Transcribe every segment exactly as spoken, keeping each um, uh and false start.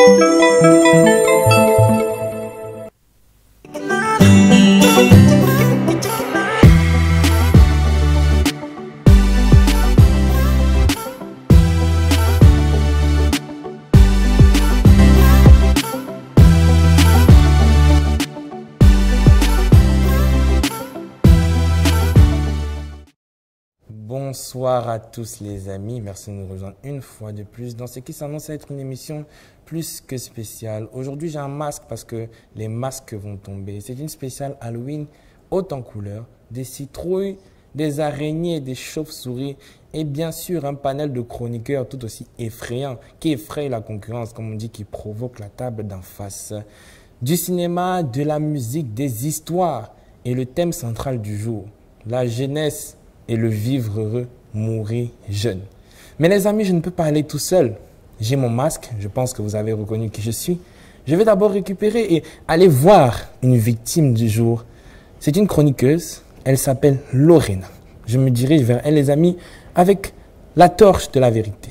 Bonsoir à tous les amis, merci de nous rejoindre une fois de plus dans ce qui s'annonce à être une émission plus que spéciale. Aujourd'hui j'ai un masque parce que les masques vont tomber. C'est une spéciale Halloween haute en couleurs, des citrouilles, des araignées, des chauves-souris et bien sûr un panel de chroniqueurs tout aussi effrayants qui effrayent la concurrence, comme on dit, qui provoquent la table d'en face. Du cinéma, de la musique, des histoires et le thème central du jour, la jeunesse et le vivre heureux, mourir jeune. Mais les amis, je ne peux pas aller tout seul. J'ai mon masque, je pense que vous avez reconnu qui je suis. Je vais d'abord récupérer et aller voir une victime du jour. C'est une chroniqueuse, elle s'appelle Lorena. Je me dirige vers elle, les amis, avec la torche de la vérité.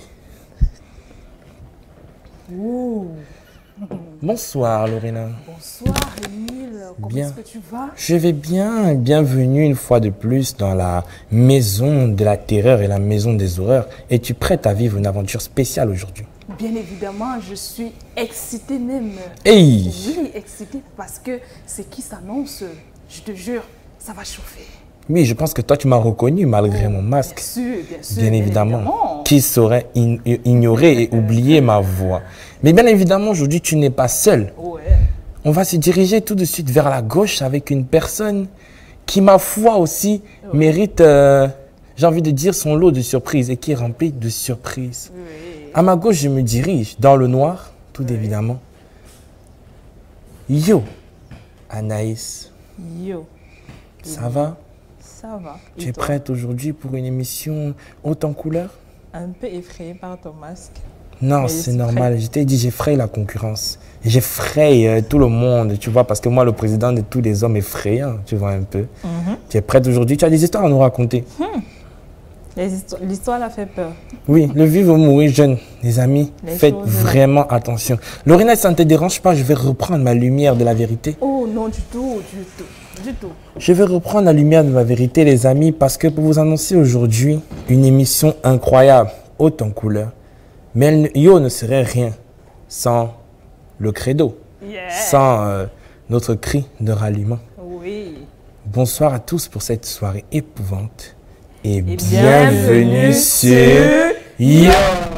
Ouh. Bonsoir Lorena. Bonsoir Émile, comment Bien. est-ce que tu vas? Je vais bien, bienvenue une fois de plus dans la maison de la terreur et la maison des horreurs. Es-tu prête à vivre une aventure spéciale aujourd'hui? Bien évidemment, je suis excitée même. Hey! Oui, excitée parce que ce qui s'annonce, je te jure, ça va chauffer. Oui, je pense que toi tu m'as reconnu malgré Oh, mon masque. Bien sûr, bien sûr. Bien évidemment. Qui saurait in- ignorer et oublier ma voix? Mais bien évidemment, aujourd'hui, tu n'es pas seul. Ouais. On va se diriger tout de suite vers la gauche avec une personne qui, ma foi aussi, Ouais. mérite, euh, j'ai envie de dire, son lot de surprises et qui est rempli de surprises. Oui. À ma gauche, je me dirige dans le noir, tout Oui. évidemment. Yo, Anaïs, Yo, ça va? ça va. Et Tu es toi? prête aujourd'hui pour une émission haute en couleurs? Un peu effrayée par ton masque. Non, Mais c'est c'est normal. Je t'ai dit, j'effraie la concurrence. J'effraie euh, tout le monde, tu vois, parce que moi, le président de tous les hommes effrayants, tu vois un peu. Mhm. Tu es prête aujourd'hui? Tu as des histoires à nous raconter? Les histo- L'histoire l'a fait peur. Oui, le vivre ou mourir jeune, les amis, Les faites choses- vraiment attention. Lorena, ça ne te dérange pas, je vais reprendre ma lumière de la vérité. Oh non, du tout, du tout, du tout. Je vais reprendre la lumière de la vérité, les amis, parce que pour vous annoncer aujourd'hui une émission incroyable, haute en couleurs. Mais elle ne- Yo ne serait rien sans le credo, Yeah. sans euh, notre cri de ralliement. Oui. Bonsoir à tous pour cette soirée épouvante et, Et bienvenue, bienvenue sur sur Yo.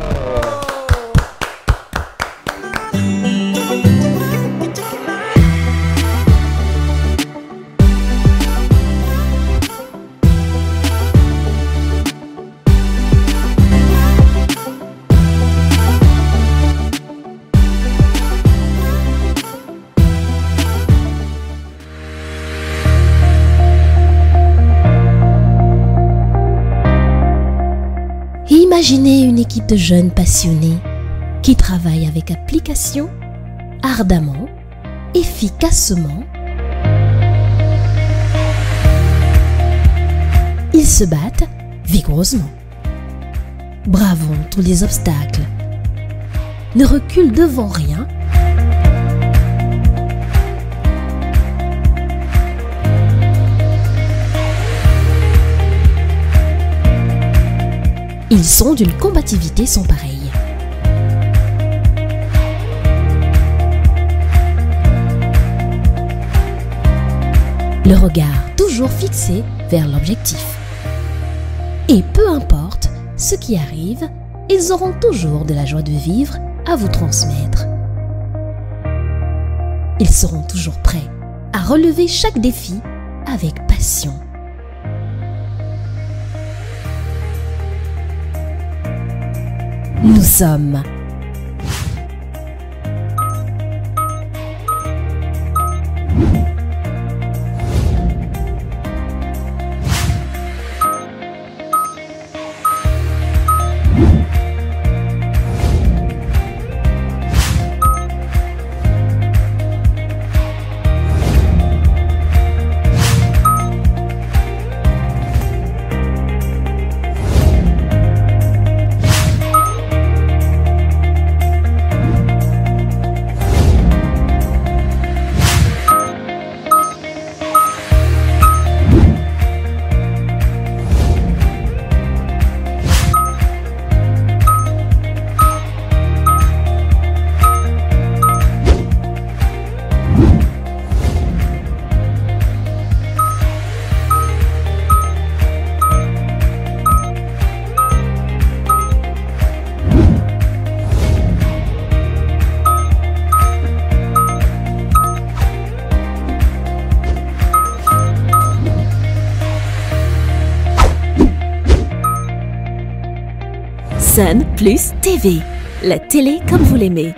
Imaginez une équipe de jeunes passionnés qui travaillent avec application, ardemment, efficacement. Ils se battent vigoureusement, bravant tous les obstacles, ne reculent devant rien. Ils sont d'une combativité sans pareille. Le regard toujours fixé vers l'objectif. Et peu importe ce qui arrive, ils auront toujours de la joie de vivre à vous transmettre. Ils seront toujours prêts à relever chaque défi avec passion. Nous sommes Sun Plus T V, la télé comme vous l'aimez.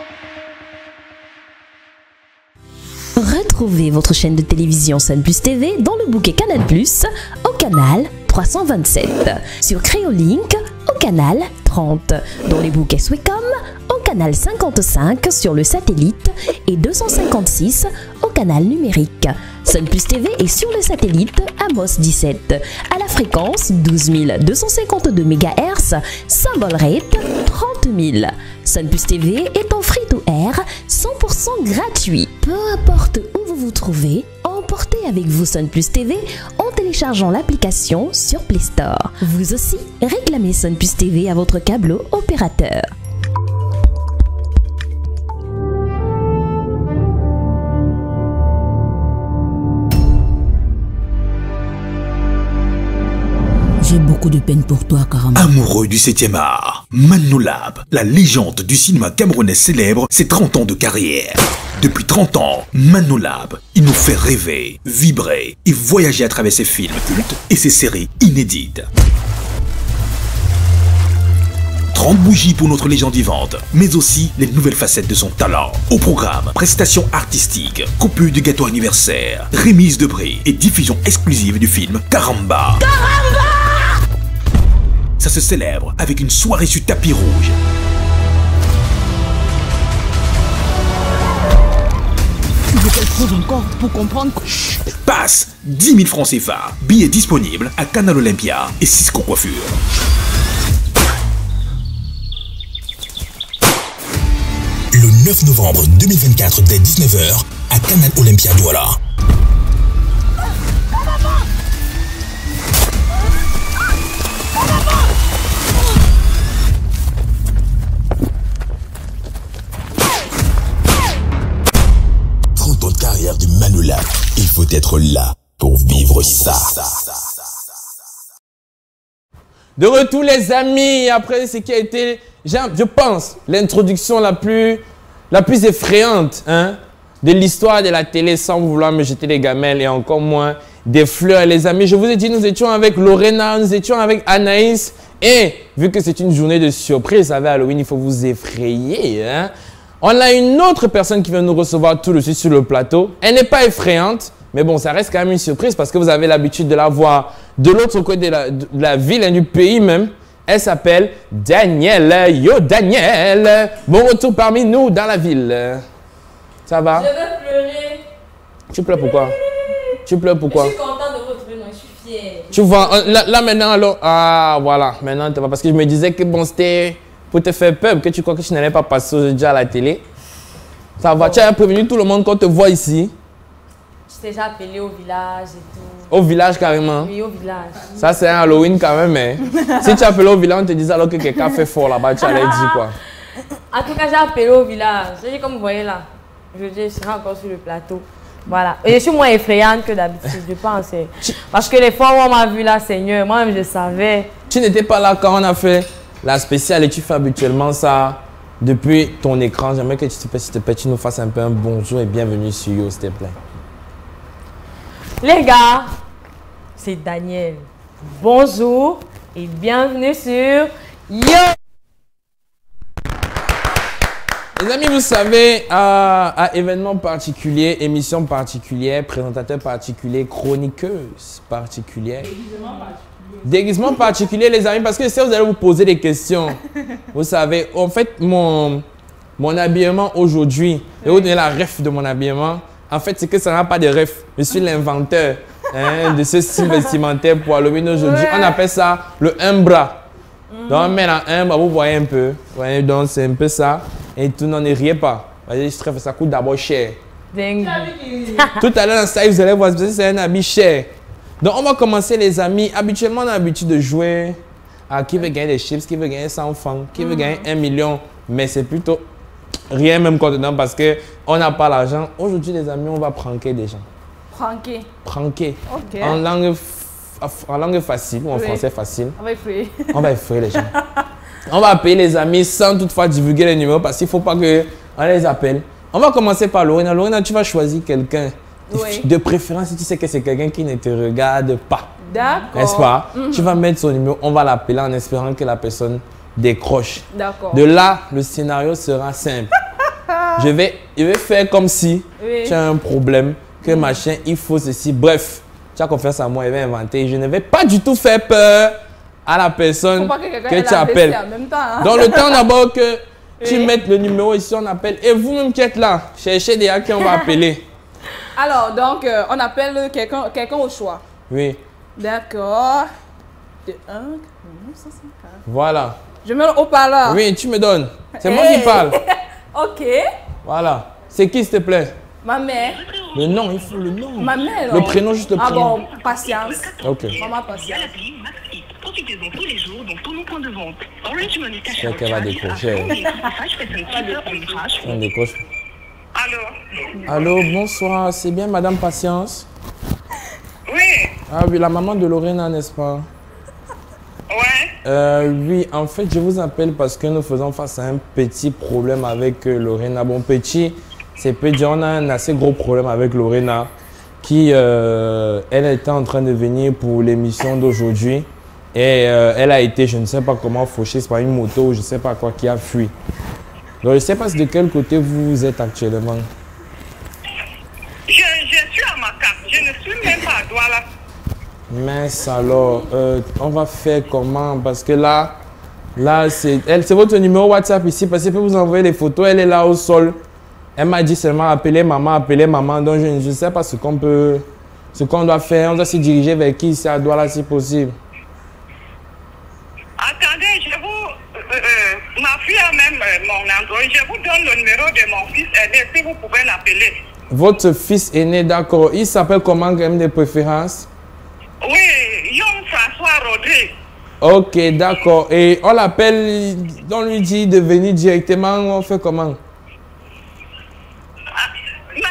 Retrouvez votre chaîne de télévision Sun Plus T V dans le bouquet Canal Plus au canal trois cent vingt-sept, sur Créolink au canal trente, dans les bouquets Swecom au canal cinquante-cinq sur le satellite et deux cent cinquante-six au canal numérique. Sun Plus T V est sur le satellite Amos dix-sept à la fréquence douze mille deux cent cinquante-deux mégahertz, symbole rate trente mille. Sun Plus T V est en free-to-air cent pour cent gratuit. Peu importe où vous vous trouvez, emportez avec vous Sun Plus T V en téléchargeant l'application sur Play Store. Vous aussi, réclamez Sun Plus T V à votre câbleau opérateur. J'ai beaucoup de peine pour toi, Karamba. Amoureux du septième art, Mano Lab, la légende du cinéma camerounais célèbre ses trente ans de carrière. Depuis trente ans, Mano Lab, il nous fait rêver, vibrer et voyager à travers ses films cultes et ses séries inédites. trente bougies pour notre légende vivante, mais aussi les nouvelles facettes de son talent. Au programme, prestations artistiques, coupure de gâteau anniversaire, remise de prix et diffusion exclusive du film Karamba. Karamba! Ça se célèbre avec une soirée sur tapis rouge. Il y a quelque chose encore pour comprendre. Chut, passe dix mille francs C F A. Billets disponibles à Canal Olympia et Cisco Coiffure. Le neuf novembre deux mille vingt-quatre dès dix-neuf heures à Canal Olympia Douala. trente ans de carrière du Mano Lab. Il faut être là pour vivre ça. De retour les amis, après ce qui a été, je pense, l'introduction la plus, la plus effrayante hein, de l'histoire de la télé, sans vouloir me jeter les gamelles et encore moins des fleurs. Les amis, je vous ai dit, nous étions avec Lorena, nous étions avec Anaïs et vu que c'est une journée de surprise avec Halloween, il faut vous effrayer. Hein. On a une autre personne qui vient nous recevoir tout de suite sur le plateau. Elle n'est pas effrayante, mais bon, ça reste quand même une surprise parce que vous avez l'habitude de la voir de l'autre côté de la, de la ville et du pays même. Elle s'appelle Danielle. Yo Danielle, bon retour parmi nous dans la ville. Ça va? Je veux pleurer. Tu pleures pourquoi? Tu pleures pourquoi? Je suis contente de vous retrouver, non, je suis fière. Tu vois, là, là maintenant, alors, ah voilà, maintenant, parce que je me disais que bon, c'était pour te faire peur, que tu crois que je n'allais pas passer aujourd'hui à la télé. Ça va, tu as prévenu tout le monde qu'on te voit ici. Je t'ai déjà appelé au village et tout. Au village carrément? Oui, au village. Ça c'est un Halloween quand même, mais si tu appelles au village, on te disait alors que quelqu'un fait fort là-bas, tu allais dire quoi? En tout cas, j'ai appelé au village. Je dis comme vous voyez là, je, je serai encore sur le plateau. Voilà. Et je suis moins effrayante que d'habitude, je pense. Parce que les fois où on m'a vu là, Seigneur, moi-même je savais. Tu n'étais pas là quand on a fait la spéciale et tu fais habituellement ça depuis ton écran. J'aimerais que tu, te, s'il te plaît, tu nous fasses un peu un bonjour et bienvenue sur Yo, s'il te plaît. Les gars, c'est Daniel. Bonjour et bienvenue sur Yo. Les amis, vous savez, à, à événements particuliers, émissions particulières, présentateurs particuliers, chroniqueuses particulières. Déguisement particulier. Déguisement particulier, les amis, parce que si vous allez vous poser des questions, vous savez, en fait, mon, mon habillement aujourd'hui, je vais vous donner la ref de mon habillement. En fait, c'est que ça n'a pas de ref. Je suis l'inventeur hein, de ce style vestimentaire pour Halloween aujourd'hui. On appelle ça le un bras. Donc, on met la un bras, vous voyez un peu. Vous voyez, donc, c'est un peu ça. Et tout, n'en riez pas. Ça coûte d'abord cher. Tout à l'heure dans ça, vous allez voir, c'est un habit cher. Donc, on va commencer, les amis. Habituellement, on a l'habitude de jouer à qui veut gagner des chips, qui veut gagner cent francs, qui veut gagner un million. Mais c'est plutôt rien même contenant parce qu'on n'a pas l'argent. Aujourd'hui, les amis, on va pranker des gens. Pranker. Pranker. Ok. En langue, en langue facile ou en oui. français facile. On va effrayer. On va effrayer les gens. On va appeler les amis sans toutefois divulguer les numéros parce qu'il ne faut pas qu'on les appelle. On va commencer par Lorena. Lorena, tu vas choisir quelqu'un. Oui. De préférence, si tu sais que c'est quelqu'un qui ne te regarde pas. D'accord. N'est-ce pas? Mm-hmm. Tu vas mettre son numéro, on va l'appeler en espérant que la personne décroche. D'accord. De là, le scénario sera simple. je, vais, je vais faire comme si Oui. tu as un problème, que machin, il faut ceci. Bref, tu as confiance en moi, je vais inventer. Je ne vais pas du tout faire peur à la personne Faut pas que quelqu'un que ait tu la appelles. baissée en même temps, hein. Dans le temps d'abord que tu Oui. mettes le numéro ici, on appelle. Et vous-même qui êtes là, cherchez déjà qui on va appeler. Alors, donc, euh, on appelle quelqu'un quelqu'un au choix. Oui, D'accord. De un, ça c'est quatre. voilà. Je mets le haut-parleur. Oui, tu me donnes. C'est moi Hey. qui parle. Ok. Voilà. C'est qui, s'il te plaît? Ma mère. Le nom, il faut le nom. Ma mère. Le non. prénom, juste le Ah prénom. bon, patience. Ok. Maman, patience. Profitez-en tous les jours dans tous nos points de vente. Orange Money Cash C'est Out qu'elle va Charge décrocher. à fond des messages fait un petit peu en crash. On décroche. Allô? Allô, bonsoir. C'est bien Madame Patience? Oui, Ah oui, la maman de Lorena, n'est-ce pas? ouais. Euh, oui, en fait, je vous appelle parce que nous faisons face à un petit problème avec euh, Lorena. Bon, petit, c'est peu dire, on a un assez gros problème avec Lorena qui, euh, elle était en train de venir pour l'émission d'aujourd'hui et euh, elle a été, je ne sais pas comment, fauchée par une moto ou je ne sais pas quoi qui a fui. Donc, je ne sais pas de quel côté vous êtes actuellement. Je, je suis à ma carte. Je ne suis même pas à Douala. Mais alors, euh, on va faire comment? Parce que là, là c'est elle, c'est votre numéro WhatsApp ici, parce qu'elle peut vous envoyer les photos. Elle est là au sol. Elle m'a dit seulement appeler maman, appeler maman. Donc je ne sais pas ce qu'on peut, ce qu'on doit faire. On doit se diriger vers qui ici à Douala si possible. Attendez, je vous... euh, euh, ma fille a même euh, mon Android. Je vous donne le numéro de mon fils aîné si vous pouvez l'appeler. Votre fils aîné, d'accord. Il s'appelle comment quand même de préférence? Oui, Young François Rodrigue. Ok, d'accord. Et on l'appelle, on lui dit de venir directement. On fait comment? Ah, mais,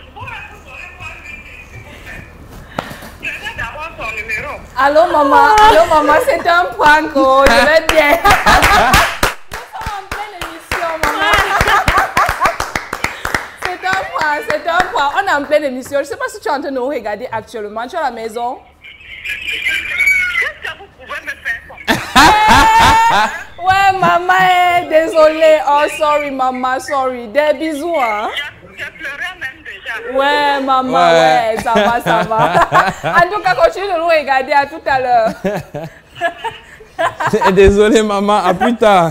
je vais d'abord son numéro. Allô, maman. Allô, maman, c'est un prank. Oh, je vais bien. Nous sommes en pleine émission, maman. C'est un prank, c'est un prank. On est en pleine émission. Je ne sais pas si tu es en train de nous regarder actuellement. Tu es à la maison? Qu'est-ce que vous pouvez me faire comme ça? Ouais, maman, eh, désolée. Oh, sorry, maman, sorry. Des bisous, hein. Je, je pleurais même déjà. Ouais, maman, Ouais. ouais, ça va, ça va. En tout cas, continue de nous regarder. À tout à l'heure. Désolé maman, à plus tard.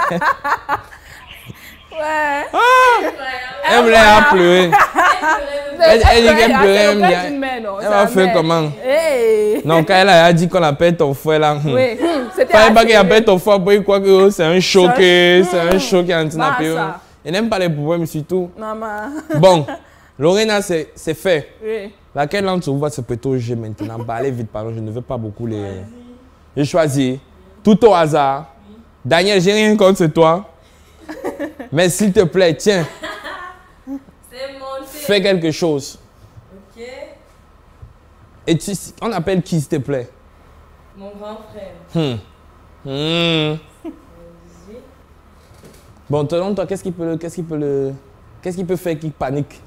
Ouais. Elle voulait pleurer. Elle, elle dit qu'elle pleurait, elle me dit, elle va faire comment? Hey. Non, quand elle a dit qu'on appelle ton frère là, hum. Oui, hum, c'était Fallait pas assez- qu'il appelle ton frère pour qu'il croit que c'est un choc, Ça- c'est un choc qui est en train Bah, d'appeler. ça. Il n'aime pas les problèmes surtout. Maman. Bon, Lorena, c'est c'est fait. Oui. Laquelle langue tu vas se prêter au jeu maintenant? Bah, allez vite, pardon, je ne veux pas beaucoup les... J'ai choisi, tout au hasard. Daniel, j'ai rien contre toi. Mais s'il te plaît, tiens, C'est monté. fais quelque chose. Ok. Et tu, on appelle qui, s'il te plaît? Mon grand frère. Hmm. Hmm. Bon, selon toi, qu'est-ce qui peut le, qu'est-ce qui peut le, qu'est-ce qui peut faire qu'il panique?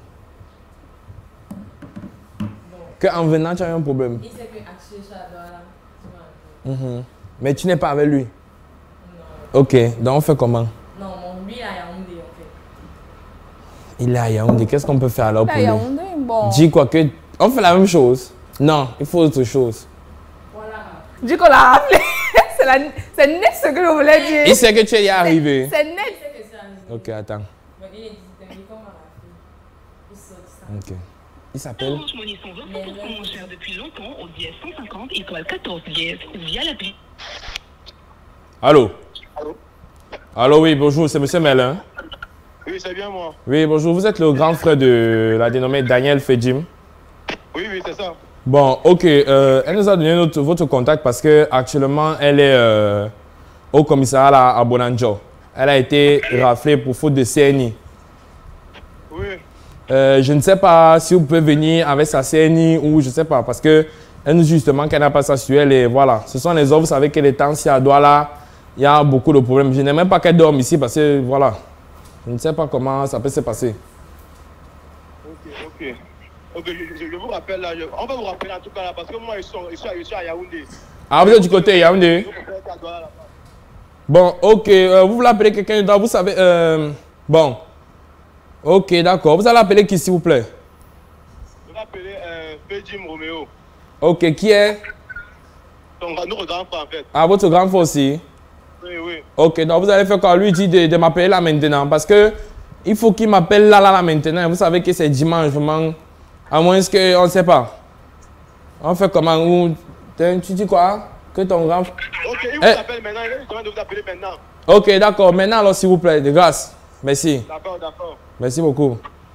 Qu'en venant, tu as eu un problème. Il sait que Axel soit là. Tu vois. Mhm. Mais tu n'es pas avec lui? Non. Ok, donc on fait comment? Non, mon lui, il est à Yaoundé, en fait. Il est à Yaoundé. Qu'est-ce qu'on peut faire alors pour Là, lui? Yaoundé, bon. Dis quoi que... On fait la même chose? Non, il faut autre chose. Dis qu'on l'a appelé. C'est la- c'est net ce que je voulais dire. Il sait que tu es y arrivé. C'est net. Il sait que c'est un Ok, attends. Bon, il est dit, comment on l'a fait? Il saute ça. Ok. Il s'appelle... Orange Money sont vingt pour cent moins chers depuis longtemps au dièse cent cinquante étoile quatorze dièse via l'appli. Allô? Allô? Allô, oui, bonjour, c'est monsieur Melin. Oui, c'est bien moi. Oui, bonjour, vous êtes le grand frère de la dénommée Daniel Fejim. Oui, oui, c'est ça. Bon, ok, euh, elle nous a donné notre, votre contact parce qu'actuellement, elle est euh, au commissariat à, à Bonanjo. Elle a été raflée pour faute de C N I. Oui. Euh, je ne sais pas si vous pouvez venir avec sa C N I ou je ne sais pas, parce qu'elle nous dit justement qu'elle n'a pas ça sur elle et voilà. Ce sont les offres, vous savez que les temps, si elle doit là, il y a beaucoup de problèmes. Je n'aime pas qu'elle dorme ici parce que voilà, je ne sais pas comment ça peut se passer. Ok, ok. Ok, je, je- je vous rappelle là, je- on va vous rappeler en tout cas là, parce que moi, je suis, je suis, je suis à Yaoundé. Ah, vous êtes du côté Yaoundé? Je vous rappelle qu'à Douala, là-bas. Bon, ok, euh, vous voulez appeler quelqu'un d'autre, vous savez... Euh, bon. Ok, d'accord. Vous allez appeler qui, s'il vous plaît? Je vais appeler euh, Fejim Romeo. Ok, qui est? Ton grand, notre grand frère, en fait. Ah, votre grand frère aussi? Oui, oui. Ok, donc vous allez faire quoi? Lui dit de, de m'appeler là maintenant. Parce que il faut qu'il m'appelle là, là, là maintenant. Vous savez que c'est dimanche, vraiment. À moins que, on ne sait pas. On fait comment? Ou, tu dis quoi? Que ton grand... Ok, il vous Eh. appelle maintenant. Il est en train de vous appeler maintenant. Ok, d'accord. Maintenant, alors, s'il vous plaît, de grâce. Merci. D'accord, d'accord. Merci beaucoup.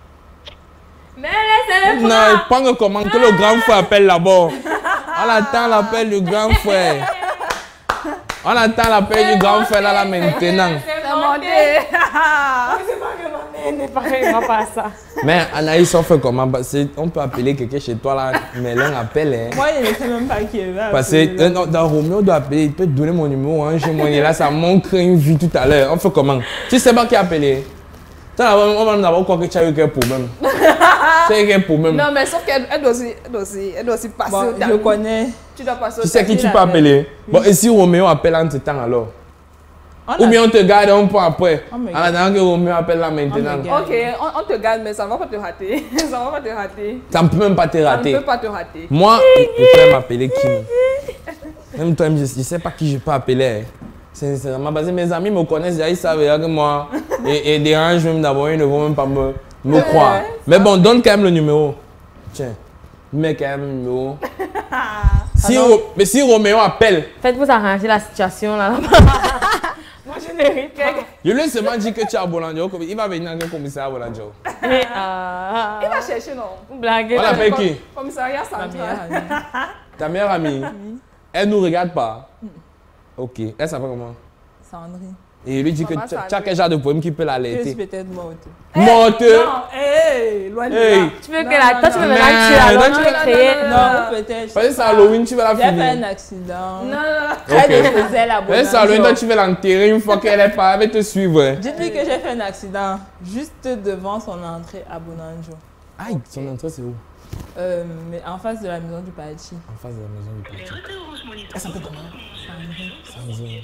Mais laissez-le Non, pas. prends comment que le grand frère appelle là-bas. On attend l'appel du grand frère. On attend l'appel du grand frère là, là maintenant. C'est monté. C'est pas que ma mère n'est pas réellement pas ça. Mais Anaïs, on fait comment? Parce que on peut appeler quelqu'un chez toi là, mais l'un appelle. Hein. Moi, il ne sait même pas qui est là. Parce que euh, non, dans Roméo doit appeler, il peut te donner mon numéro. Hein, chez moi, il est là, ça manque une vue tout à l'heure. On fait comment? Tu sais pas qui a appelé? On va nous avoir quoi que tu as eu quel problème. Tu as eu quel problème? Non, mais sauf qu'elle elle doit aussi, elle doit aussi, elle doit aussi passer Bon, au je tamis. connais. Tu dois passer au Tu sais qui tamis, tu là. peux appeler? Bon, et si Roméo appelle en ce temps alors? On Ou a- bien on te garde un peu après. Oh my En attendant que Roméo appelle là Oh my maintenant. God. Ok, on, on te garde, mais ça ne va pas te rater. Ça ne va pas te rater. Ça ne peut même pas te Ça ne rater. peut pas te rater. Moi, je peux m'appeler qui? Même toi, je ne sais pas qui je peux appeler. Sincèrement, parce que mes amis me connaissent, ils savent que moi, et, et dérange même d'abord, ils ne vont même pas me, me croire. Mais bon, donne quand même le numéro. Tiens, mets quand même le numéro. Si, Ro- mais si Roméo appelle, Faites-vous arranger la situation là. Moi je n'hérite pas. je lui ai seulement dit que tu es à Bolandio, il va venir dans le commissariat à Bolandio. Et, ah, Il va chercher, non? vous blaguez. On l'appelle qui? Commissariat Ma meilleure central. amie. Ta meilleure amie. Elle nous regarde pas. Ok, elle s'appelle comment? Sandrine. Et il lui dit que Maman tu tu as Sandrine. quel genre de poème qui peut Je suis l'alerter. peut-être morte. Morte! Non, hé, loin de Hey. là. Tu veux Non, que la... non, Toi tu veux non. maintenant Mais- tuer alors non, tu tu veux veux- créer... non, non, Non, non. peut-être. Parce que c'est Halloween, tu vas la J'ai fait finir. un accident. Non, non, non. Elle Ok. me faisait la bonne. Mais ça, Halloween, toi, tu vas l'enterrer une fois qu'elle est pas, elle va te suivre. hein. Dites-lui que j'ai fait un accident juste devant son entrée à Bonanjo. Aïe, son entrée, c'est où? Euh, mais en face de la maison du Pachi. En face de la maison du parti. Elle s'appelle comment? Sandrine.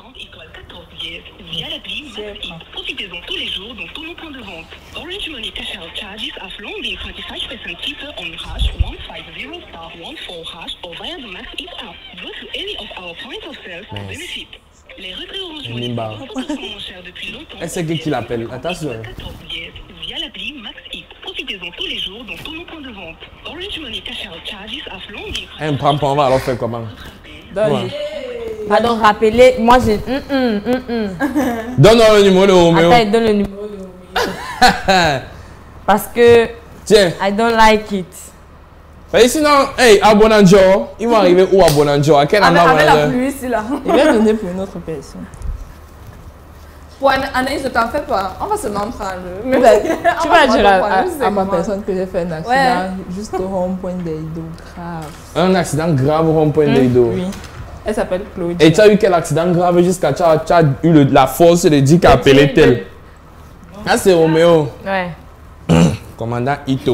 Via l'appli Maxi. Profitez-en tous les jours dans tous nos points de vente. Orange Money cash out charges are flowing twenty-five percent cheaper on hash one five zero star one four hash or via the Maxi app. Go to any of our points of sale for Nice. benefit. Les retraits Orange Money Nimba. sont vingt pour cent moins chers depuis longtemps. Elle sait qui qui l'appelle. Attention. quatorze billets via l'appli Maxi. Profitez-en tous les jours dans tous nos points de vente. Orange Money cash out charges are flowing Elle me prend pas, on va alors faire comment? Donc, Ouais. Pardon, rappelez, moi j'ai... Hum, hum, hum, hum. Donne-moi le numéro de Roméo. Attends, il donne le numéro de Roméo. Parce que Tiens. I don't like it. Mais sinon, hey, à Bonanjo, ils vont arriver où à Bonanjo? À quel Avec, endroit avec la Bonanjo? pluie ici, là. il va donner pour une autre personne. Pour Ana- Anaïs, ne t'en fais pas. On va se m'en prendre. Mais Tu vas, tu vas on dire va à, prendre, à- je sais à ma comment. personne que j'ai fait un accident Ouais. juste au rond-point d'Eido. Grave. Un accident grave au rond-point de Lido. Oui. Elle s'appelle Claudia. Et tu as eu quel accident grave jusqu'à tu as, tu as eu le- la force de dire qu'à appeler tel? Ah, c'est Roméo. Ouais. Commandant Ito.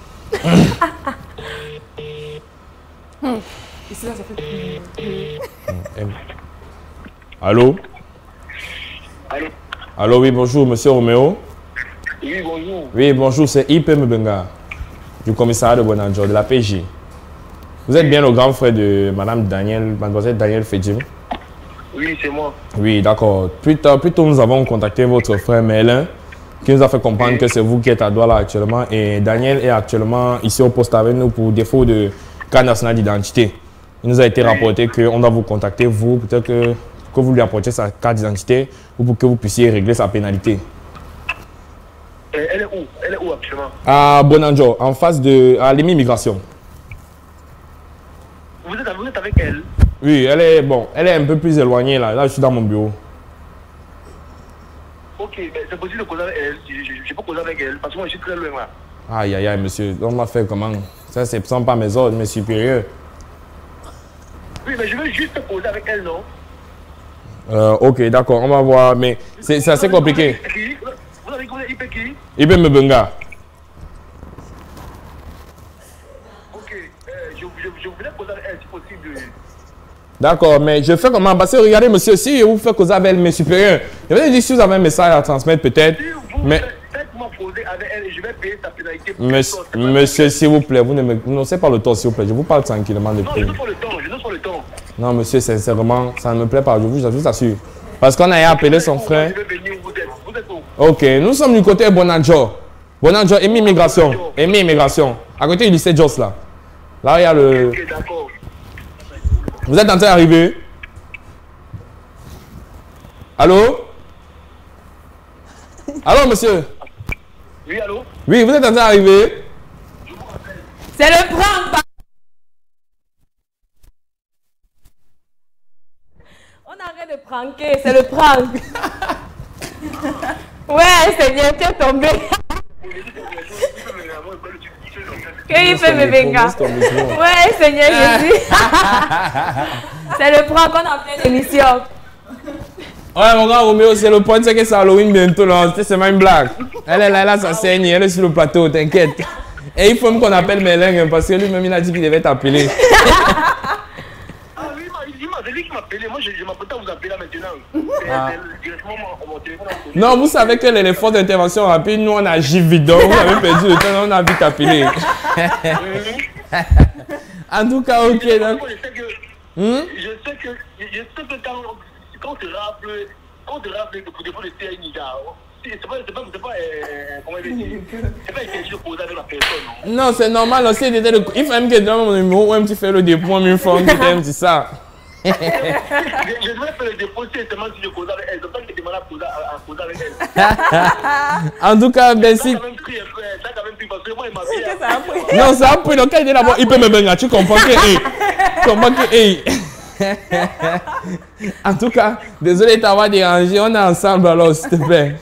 Ici, là, ça fait... Allô? Allô? Allô, oui, bonjour, monsieur Roméo. Oui, bonjour. Oui, bonjour, c'est I P Mbenga, du commissariat de Bonanjo, de la P J. Vous êtes bien le grand frère de madame Daniel, mademoiselle Daniel Fejim? Oui, c'est moi. Oui, d'accord. Plus tard, plus tôt, nous avons contacté votre frère Merlin, qui nous a fait comprendre que c'est vous qui êtes à Douala actuellement. Et Daniel est actuellement ici au poste avec nous pour défaut de carte nationale d'identité. Il nous a été rapporté qu'on doit vous contacter, vous, peut-être que, que vous lui apportiez sa carte d'identité ou pour que vous puissiez régler sa pénalité. Euh, Elle est où? Elle est où actuellement? À Bonanjo, en face de à l'immigration. Vous êtes, vous êtes avec elle? Oui, elle est, bon, elle est un peu plus éloignée là. Là, je suis dans mon bureau. Ok, mais c'est possible de causer avec elle. Je ne peux causer avec elle parce que moi je suis très loin là. Aïe, aïe, aïe, monsieur. On m'a fait comment? Ça, ce ne sont pas mes ordres, mes supérieurs. Oui, mais je veux juste causer avec elle, non? Euh, ok, d'accord, on va voir. Mais c'est c'est assez compliqué. Qui? Vous avez causé I P qui? Ibe Mbenga. Ok, euh, je, je, je voulais causer avec elle si possible. D'accord, mais je fais comment? Parce que regardez, monsieur, si vous faites causer avec mes supérieurs, je vais dire si vous avez un message à transmettre, peut-être. Mais. Je vais payer ta pénalité. Monsieur, monsieur s'il vous plaît, vous ne me n'osez pas le temps, s'il vous plaît. Je vous parle tranquillement de Non, je n'ose pas le temps, je n'ose pas le temps. Non, monsieur, sincèrement, ça ne me plaît pas. Je vous, je vous assure. Parce qu'on a appelé son frère. Ok, nous sommes du côté Bonadjo. Bonadjo, Emi Immigration. Emi Immigration. À côté du lycée Jos, là. Là, il y a le. Ok, d'accord. Vous êtes en train d'arriver? Allô? Allô, monsieur? Oui, allô? Oui, vous êtes en train d'arriver? C'est le prank. On arrête de pranker, c'est le prank. Ouais, Seigneur, tu es tombé. Il fait mes vengas. Ouais, Seigneur Jésus. C'est le prank qu'on a fait l'émission. Ouais, mon grand Roméo, c'est le point, c'est que c'est Halloween bientôt, là. C'est seulement une blague. Elle est là, là, ça saigne, elle est sur le plateau, t'inquiète. Et il faut même qu'on appelle Mélingue, parce que lui-même, il a dit qu'il devait t'appeler. Ah oui, il m'a dit qu'il m'appelait. Moi, je m'apprête à vous appeler là maintenant. Ah. Directement mon téléphone. Non, vous savez que les forces d'intervention rapide, nous, on agit vite. Donc, vous avez perdu le temps, on a vite appelé. En tout cas, ok. Donc. Je sais que, hmm? je sais que, je sais que quand, quand tu rappelles, quand tu rappelles pour défendre le C N I D A, c'est pas, c'est pas, c'est pas, euh, comment il dit, c'est pas une question posée avec la personne, non? Non, c'est normal aussi. Il faut même que tu donnes mon numéro, ou même tu fais le dépôt, même fois, tu t'aimes, c'est ça. je, je devrais faire le dépôt, c'est seulement si je cause avec elle. Je ne peux pas demander à causer avec elle. En tout cas, merci. Ça a quand même pris, ça a quand même pris, parce que moi, il m'a pris. Non, ça a pris. Donc, quand il est là-bas, il peut me baigner. Tu comprends que, hey, tu comprends que, hey. En tout cas, désolé de t'avoir dérangé. On est ensemble alors, s'il te plaît.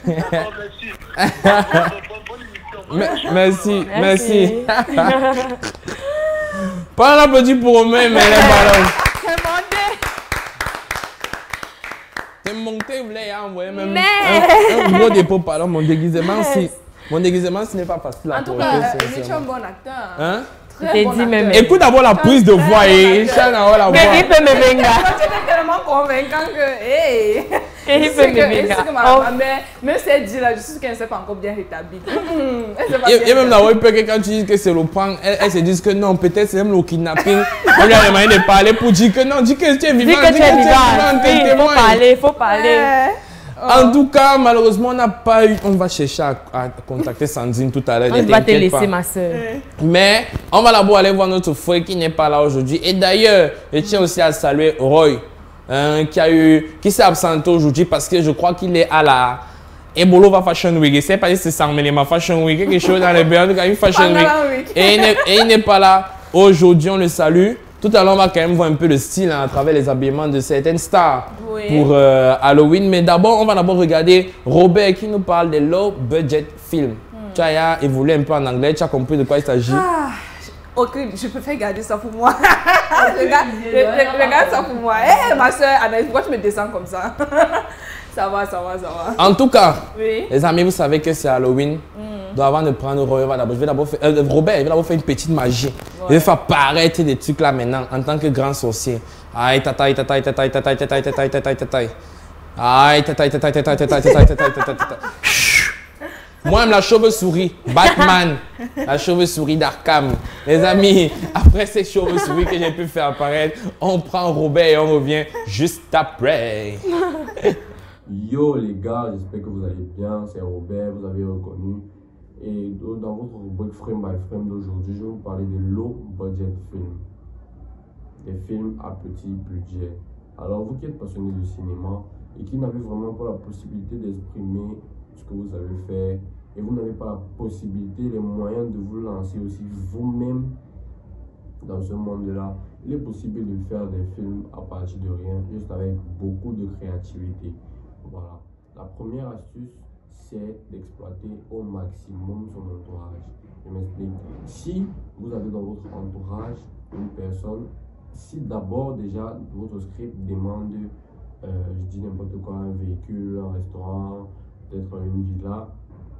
Merci. Merci. Merci. Pas un applaudit pour Romain, mais les ballons. C'est monté, vous voulez envoyer même un, un gros dépôt, pardon, mon déguisement, si, mon déguisement, ce n'est pas facile à En tout cas, il est un bon acteur. Hein? Très bon acteur. Écoute d'abord la prise de voix et Chan a la voix. Mais il peut me venir. Tu es tellement convaincant que, hey, il peut me venir. Ma mère me s'est dit là, je suis qu'elle ne s'est pas encore bien rétablie. Et même d'avoir peur que quand tu dis que c'est le prank, elle se dit que non, peut-être c'est même le kidnapping. On lui a demandé de parler pour dire que non, dis que tu es vivant. Dis que tu es vivant. Il faut parler, il faut parler. En tout cas, malheureusement, on n'a pas eu. On va chercher à, à contacter Sandrine tout à l'heure. On va te laisser, ma soeur. Mais on va d'abord aller voir notre frère qui n'est pas là aujourd'hui. Et d'ailleurs, je tiens aussi à saluer Roy, hein, qui a eu, qui s'est absenté aujourd'hui parce que je crois qu'il est à la Ebolova Fashion Week. Je sais pas si c'est ça, mais ma Fashion Week, quelque chose dans les biens, en tout cas une Fashion Week. Et il n'est pas là aujourd'hui. On le salue. Tout à l'heure, on va quand même voir un peu le style hein, à travers les habillements de certaines stars oui. pour euh, Halloween. Mais d'abord, on va d'abord regarder Robert qui nous parle des low budget films. Hmm. Tu as évolué un peu en anglais, tu as compris de quoi il s'agit. Ah, ok, je préfère garder ça pour moi. regarde, regarde ça pour moi. Hé, hey, ma soeur, Anaïs, pourquoi tu me descends comme ça? Ça va, ça va, ça va. En tout cas, oui. les amis, vous savez que c'est Halloween. Mm. Donc avant de prendre Robert, je vais d'abord faire, euh, Robert, il va d'abord faire une petite magie. Ouais. Il va faire apparaître des trucs là maintenant en tant que grand sorcier. Aïe, tataï, tataï, tataï, tataï, tataï, tataï, tataï, tataï. Aïe, tataï, tataï, tataï, tataï, tataï, tataï, tataï, tataï. Moi-même, la chauve-souris, Batman, la chauve-souris d'Arkham. Les amis, après ces chauves-souris que j'ai pu faire apparaître, on prend Robert et on revient juste après. Yo les gars, j'espère que vous allez bien, c'est Robert, vous avez reconnu. Et dans votre rubrique Frame by Frame d'aujourd'hui, je vais vous parler des low budget films. Des films à petit budget. Alors vous qui êtes passionné de cinéma et qui n'avez vraiment pas la possibilité d'exprimer ce que vous avez fait, et vous n'avez pas la possibilité, les moyens de vous lancer aussi vous-même dans ce monde-là, il est possible de faire des films à partir de rien, juste avec beaucoup de créativité. Voilà. La première astuce, c'est d'exploiter au maximum son entourage. Je m'explique. Si vous avez dans votre entourage une personne, si d'abord déjà votre script demande, euh, je dis n'importe quoi, un véhicule, un restaurant, peut-être une villa,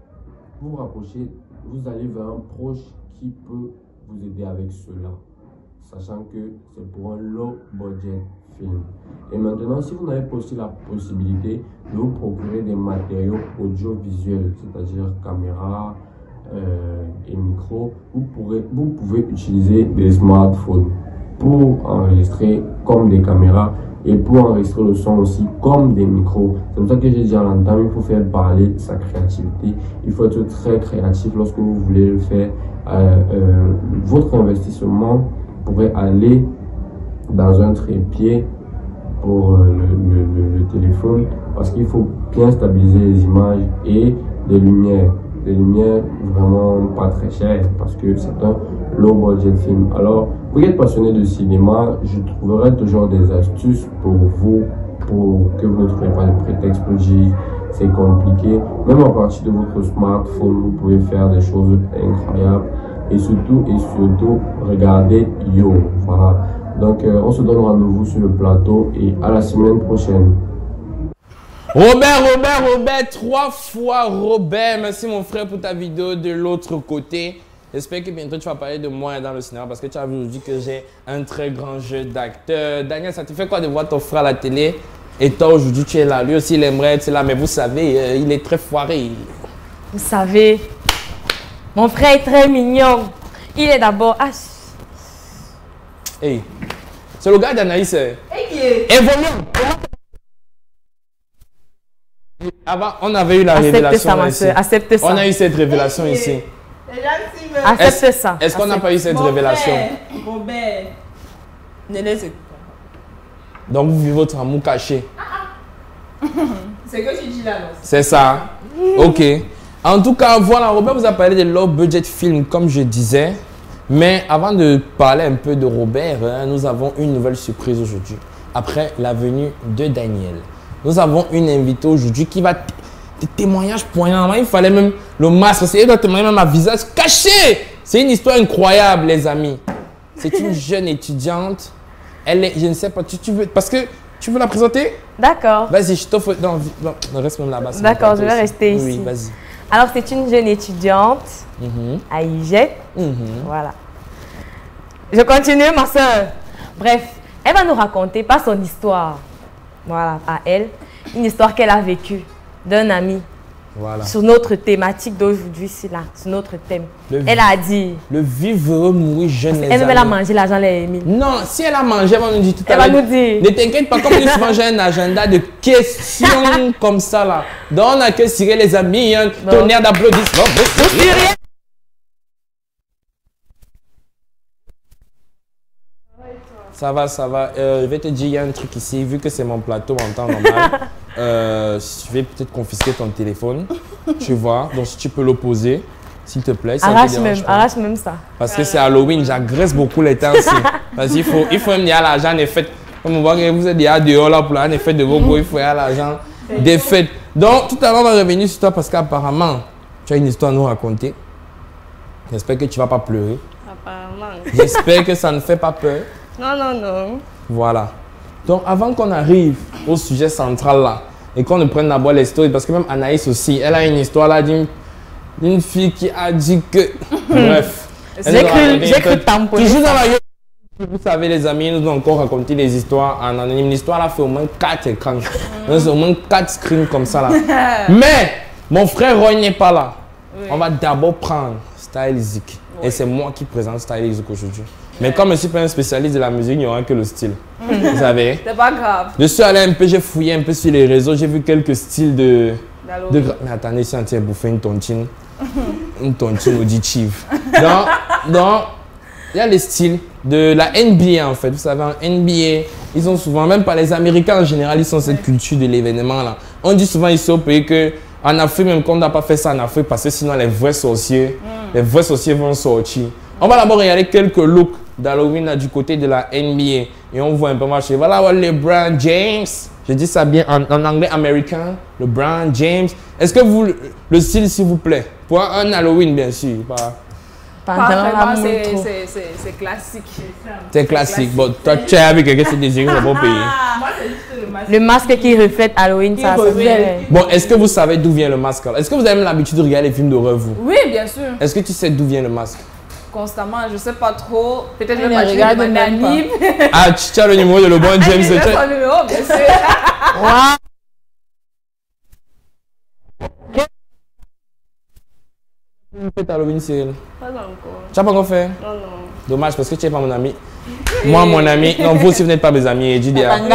vous vous rapprochez, vous allez vers un proche qui peut vous aider avec cela. sachant que c'est pour un low budget film. Et maintenant, si vous n'avez pas aussi la possibilité de vous procurer des matériaux audiovisuels, c'est-à-dire caméra euh, et micro, vous, pourrez, vous pouvez utiliser des smartphones pour enregistrer comme des caméras et pour enregistrer le son aussi comme des micros. C'est pour ça que j'ai dit à l'entame, il faut faire parler sa créativité. Il faut être très créatif lorsque vous voulez le faire. Euh, euh, votre investissement pourrait aller dans un trépied pour euh, le, le, le, le téléphone, parce qu'il faut bien stabiliser les images et des lumières. Des lumières vraiment pas très chères, parce que c'est un low budget film. Alors, vous êtes passionné de cinéma, je trouverai toujours des astuces pour vous, pour que vous ne trouviez pas de prétexte pour dire c'est compliqué. Même à partir de votre smartphone, vous pouvez faire des choses incroyables. Et surtout, et surtout, regardez Yo. Voilà. Donc, euh, on se donne rendez-vous sur le plateau et à la semaine prochaine. Robert, Robert, Robert, trois fois Robert. Merci mon frère pour ta vidéo de l'autre côté. J'espère que bientôt tu vas parler de moi dans le cinéma parce que tu as vu aujourd'hui que j'ai un très grand jeu d'acteur. Daniel, ça te fait quoi de voir ton frère à la télé? Et toi aujourd'hui tu es là. Lui aussi il aimerait être là, mais vous savez, euh, il est très foiré. Vous savez, mon frère est très mignon. Il est d'abord... Ah. Hey, c'est le gars d'Anaïs. Hey, évoluons. Avant, on avait eu la Accepte révélation ça, ma ici. soeur. Accepte ça. On a eu cette révélation hey, ici. Accepte est ça. Est-ce qu'on n'a pas eu cette Mon révélation? Frère, Robert, ne laisse pas. Donc vous vivez votre amour caché. C'est que tu dis là, non? C'est ça. Ok. En tout cas, voilà, Robert vous a parlé de low budget film, comme je disais. Mais avant de parler un peu de Robert, hein, nous avons une nouvelle surprise aujourd'hui. Après la venue de Daniel. Nous avons une invitée aujourd'hui qui va des témoignages poignants. Il fallait même le masque. Elle doit témoigner même à visage caché. C'est une histoire incroyable, les amis. C'est une jeune étudiante. Elle est, je ne sais pas, tu, tu veux, parce que tu veux la présenter? D'accord. Vas-y, je t'offre. Non, non, reste même là-bas. D'accord, je vais aussi. rester ici. Oui, vas-y. Alors, c'est une jeune étudiante mm-hmm. à I G E P. Mm-hmm. Voilà. Je continue, ma soeur. Bref, elle va nous raconter, pas son histoire. Voilà, à elle, une histoire qu'elle a vécue d'un ami. Voilà. Sur notre thématique d'aujourd'hui, c'est là, sur notre thème. Le elle a dit. Le vivre, mourir jeune. Elle même elle a mangé l'argent, elle a émis. Non, si elle a mangé, elle va nous dire tout à l'heure. Elle va nous dire. Ne t'inquiète pas, comme nous souvent j'ai un agenda de questions comme ça là. Donc on a que Cyril les amis, un bon. tonnerre d'applaudissements. Ça va, ça va. Euh, je vais te dire, il y a un truc ici, vu que c'est mon plateau en temps normal, euh, je vais peut-être confisquer ton téléphone, tu vois. Donc si tu peux l'opposer, s'il te plaît. Arrache même, arrache même ça. Parce que c'est Halloween, j'agresse beaucoup les temps aussi. Parce qu'il faut, il faut même dire à l'argent des fêtes. Comme on voit que vous êtes déjà dehors là pour la fête de vos go, il faut aller à l'argent des fêtes. Donc tout à l'heure, on va revenir sur toi parce qu'apparemment, tu as une histoire à nous raconter. J'espère que tu ne vas pas pleurer. Apparemment. J'espère que ça ne fait pas peur. Non, non, non. Voilà. Donc, avant qu'on arrive au sujet central là, et qu'on ne prenne d'abord les stories, parce que même Anaïs aussi, elle a une histoire là d'une fille qui a dit que... Bref. J'ai cru, j'ai cru tamponner. Toujours dans la gueule. Vous savez, les amis, ils nous ont encore raconté des histoires en anonyme. L'histoire là fait au moins quatre écrans. Mm. au moins quatre screens comme ça là. Mais, mon frère Roy n'est pas là. Oui. On va d'abord prendre Style Zik. Oui. Et c'est moi qui présente Style Zik aujourd'hui. Mais comme je ne suis pas un spécialiste de la musique, il n'y aura que le style. Vous savez? C'est pas grave. Je suis allé un peu, j'ai fouillé un peu sur les réseaux, j'ai vu quelques styles de... de mais attendez, si on tient bouffé une tontine, une tontine auditive. Donc, donc, il y a les styles de la N B A en fait. Vous savez, en N B A, ils ont souvent, même pas les Américains en général, ils ont cette culture de l'événement là. On dit souvent ici au pays que en Afrique, même qu'on n'a pas fait ça en Afrique, parce que sinon les vrais sorciers, mm. les vrais sorciers vont sortir. On va d'abord regarder quelques looks d'Halloween du côté de la N B A et on voit un peu marcher. Voilà LeBron James. Je dis ça bien en, en anglais américain. LeBron James. Est-ce que vous, le style s'il vous plaît? Pour un Halloween bien sûr. Pas, pas vraiment, c'est classique. C'est classique. Bon, toi tu es avec quelqu'un qui désire que c'est pas payer. Moi c'est juste le masque. Le masque qui reflète Halloween, ça, ça fait. Bon, est-ce que vous savez d'où vient le masque? Est-ce que vous avez l'habitude de regarder les films d'horreur vous? Oui, bien sûr. Est-ce que tu sais d'où vient le masque? constamment, je sais pas trop. Peut-être Elle même ne regarde demander à même pas. Nib. Ah, tu as le numéro de LeBron James. Il a son numéro, bien sûr. Wow. Fête Halloween, Cyril. Pas encore. Tu n'as pas encore fait? Non, non. Dommage parce que tu n'es pas mon ami. Moi, mon ami. Non, vous aussi, vous n'êtes pas mes amis. Et dis Engage.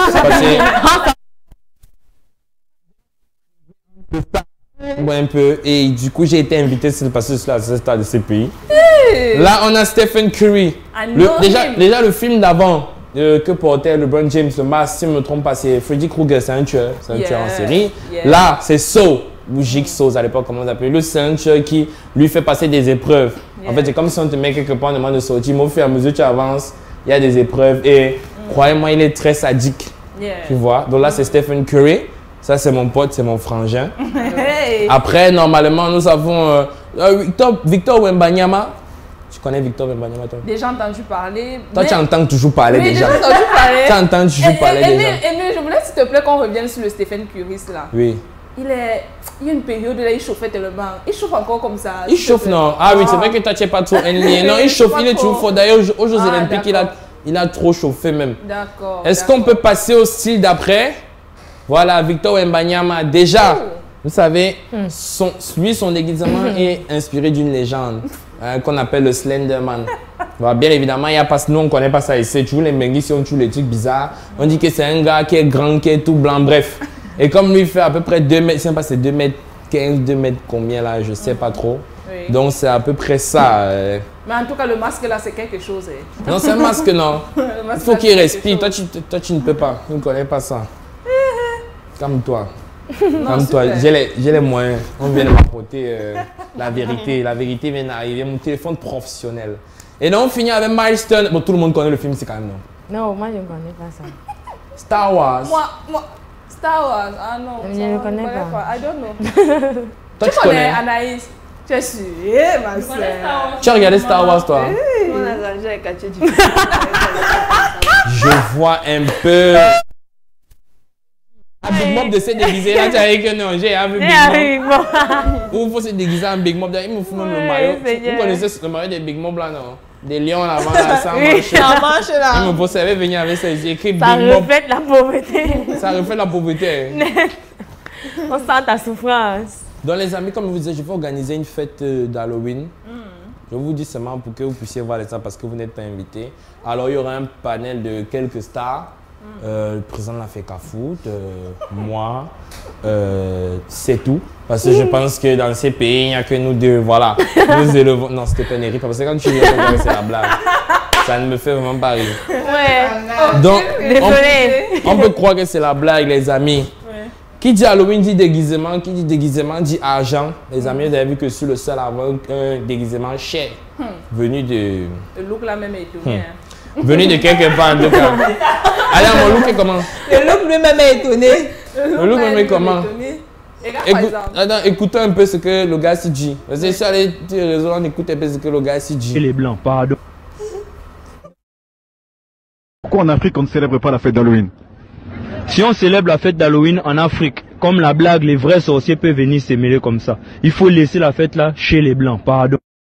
Ouais, un peu. Et du coup, j'ai été invité sur le passé sur la stade de ce pays. Là, on a Stephen Curry. Le, déjà, déjà, le film d'avant euh, que portait LeBron James, le masque, si je ne me trompe pas, c'est Freddy Krueger, c'est un tueur. C'est un Yeah. tueur en série. Yeah. Là, c'est Saw, ou Jigsaw à l'époque, comment on l'appelait. Lui, c'est un tueur qui lui fait passer des épreuves. Yeah. En fait, c'est comme si on te met quelque part, on demande de sortir. Mais au fur et à mesure que tu avances, il y a des épreuves. Et mm. croyez-moi, il est très sadique. Yeah. Tu vois? Donc là, c'est Stephen Curry. Ça, c'est mon pote, c'est mon frangin. Hey. Après, normalement, nous avons euh, euh, Victor, Victor Wembanyama. Tu connais Victor Wembanyama, toi? Déjà entendu parler. Toi, mais... tu entends toujours parler oui, des gens. déjà entendu parler. Tu entends toujours parler et, et, des mais, gens. et mais je voulais, s'il te plaît, qu'on revienne sur le Stephen Curry, là. Oui. Il, est... il y a une période là, il chauffait tellement. Il chauffe encore comme ça. Il chauffe, non? Ah oui, c'est vrai que toi, tu n'es pas trop ennuyé. Non, il chauffe, il est toujours fort. D'ailleurs, aux Jeux Ah, Olympiques, il a, il a trop chauffé même. D'accord. Est-ce qu'on peut passer au style d'après? Voilà, Victor Wembanyama. Déjà, Oh. vous savez, son, lui, son déguisement est inspiré d'une légende hein, qu'on appelle le Slenderman. Bon, bien évidemment, il y a pas, nous, on ne connaît pas ça ici. Tu vois les menguis, si on tue les trucs bizarres, on dit que c'est un gars qui est grand, qui est tout blanc, bref. Et comme lui, il fait à peu près deux mètres, je sais pas, c'est deux mètres quinze, deux mètres combien là, je ne sais pas trop. Oui. Donc, c'est à peu près ça. euh. Mais en tout cas, le masque là, c'est quelque chose. Eh. Non, c'est un masque, non. Le Il masque, faut là, qu'il c'est respire. quelque Toi tu, toi, tu ne peux pas. Tu ne connais pas ça. Calme-toi. Non, Calme-toi. super. J'ai les, j'ai les moyens. On vient de m'apporter euh, la vérité. La vérité vient d'arriver. Mon téléphone professionnel. Et donc, on finit avec Milestone. Bon, tout le monde connaît le film, c'est quand même non. Non, moi je ne connais pas ça. Star Wars. Moi, moi, Star Wars, ah non. Je ça, ne je connais pas. I don't know. Toi, tu connais Anaïs? Tu es sûre, eh, ma soeur. Tu as regardé Star Wars, toi? Hey. Je vois un peu. Un Big Mob de se déguiser là, tu as dit que non, j'ai un Big Mob. Ou il faut se déguiser en Big Mob. Il me faut même le maillot. Vous connaissez le maillot des Big Mob là, non? Des lions là-bas, là, sans manche. Sans manche là. Il me faut savoir venir avec ça. J'ai écrit Big Ça Mob. reflète la pauvreté. Ça reflète la pauvreté. On sent ta souffrance. Donc les amis, comme je vous disais, je vais organiser une fête euh, d'Halloween. Mm. Je vous dis seulement pour que vous puissiez voir les stars parce que vous n'êtes pas invités. Alors il y aura un panel de quelques stars. Mm. Euh, le président de la FECAFOOT, euh, moi, euh, c'est tout. Parce que je pense que dans ces pays, il n'y a que nous deux. Voilà. Nous élevons... Non, c'était pas Néric, parce que quand tu dis c'est la blague. Ça ne me fait vraiment pas rire. Ouais. Donc, désolé. On, on peut croire que c'est la blague, les amis. Qui dit Halloween dit déguisement, qui dit déguisement dit argent. Les amis, vous avez vu que sur le sol, avoir un déguisement cher, hmm. venu de... Le look là même est étonné. Hmm. Hein. Venu de quelque part, en tout cas. Allez, mon look est comment? Le look lui-même est étonné. Le look même est comment? Écoute, attends, écoutez un peu ce que le gars s'y dit. Parce que sur les réseaux, on écoute un peu ce que le gars s'y dit. Et les blancs, pardon. Pourquoi en Afrique on ne célèbre pas la fête d'Halloween? Si on célèbre la fête d'Halloween en Afrique, comme la blague, les vrais sorciers peuvent venir se mêler comme ça. Il faut laisser la fête là chez les blancs, pardon.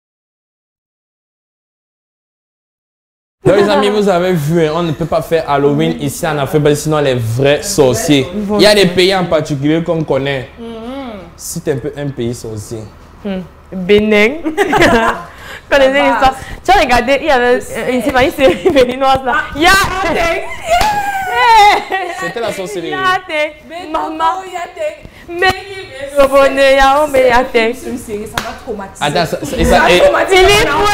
Donc les amis, vous avez vu, on ne peut pas faire Halloween ici en Afrique, sinon les vrais sorciers. Il y a des pays en particulier qu'on connaît. C'est un peu un pays sorcier. Bénin. Connaissez l'histoire? Tu as regardé, il y avait une série béninoise là. Ya! C'était la sorcellerie. Yate, maman, yate, mais le bonnet, yao, mais yate. C'est une série, ça m'a traumatisé. Attends, ça, ça, ça, ça et, traumatisé.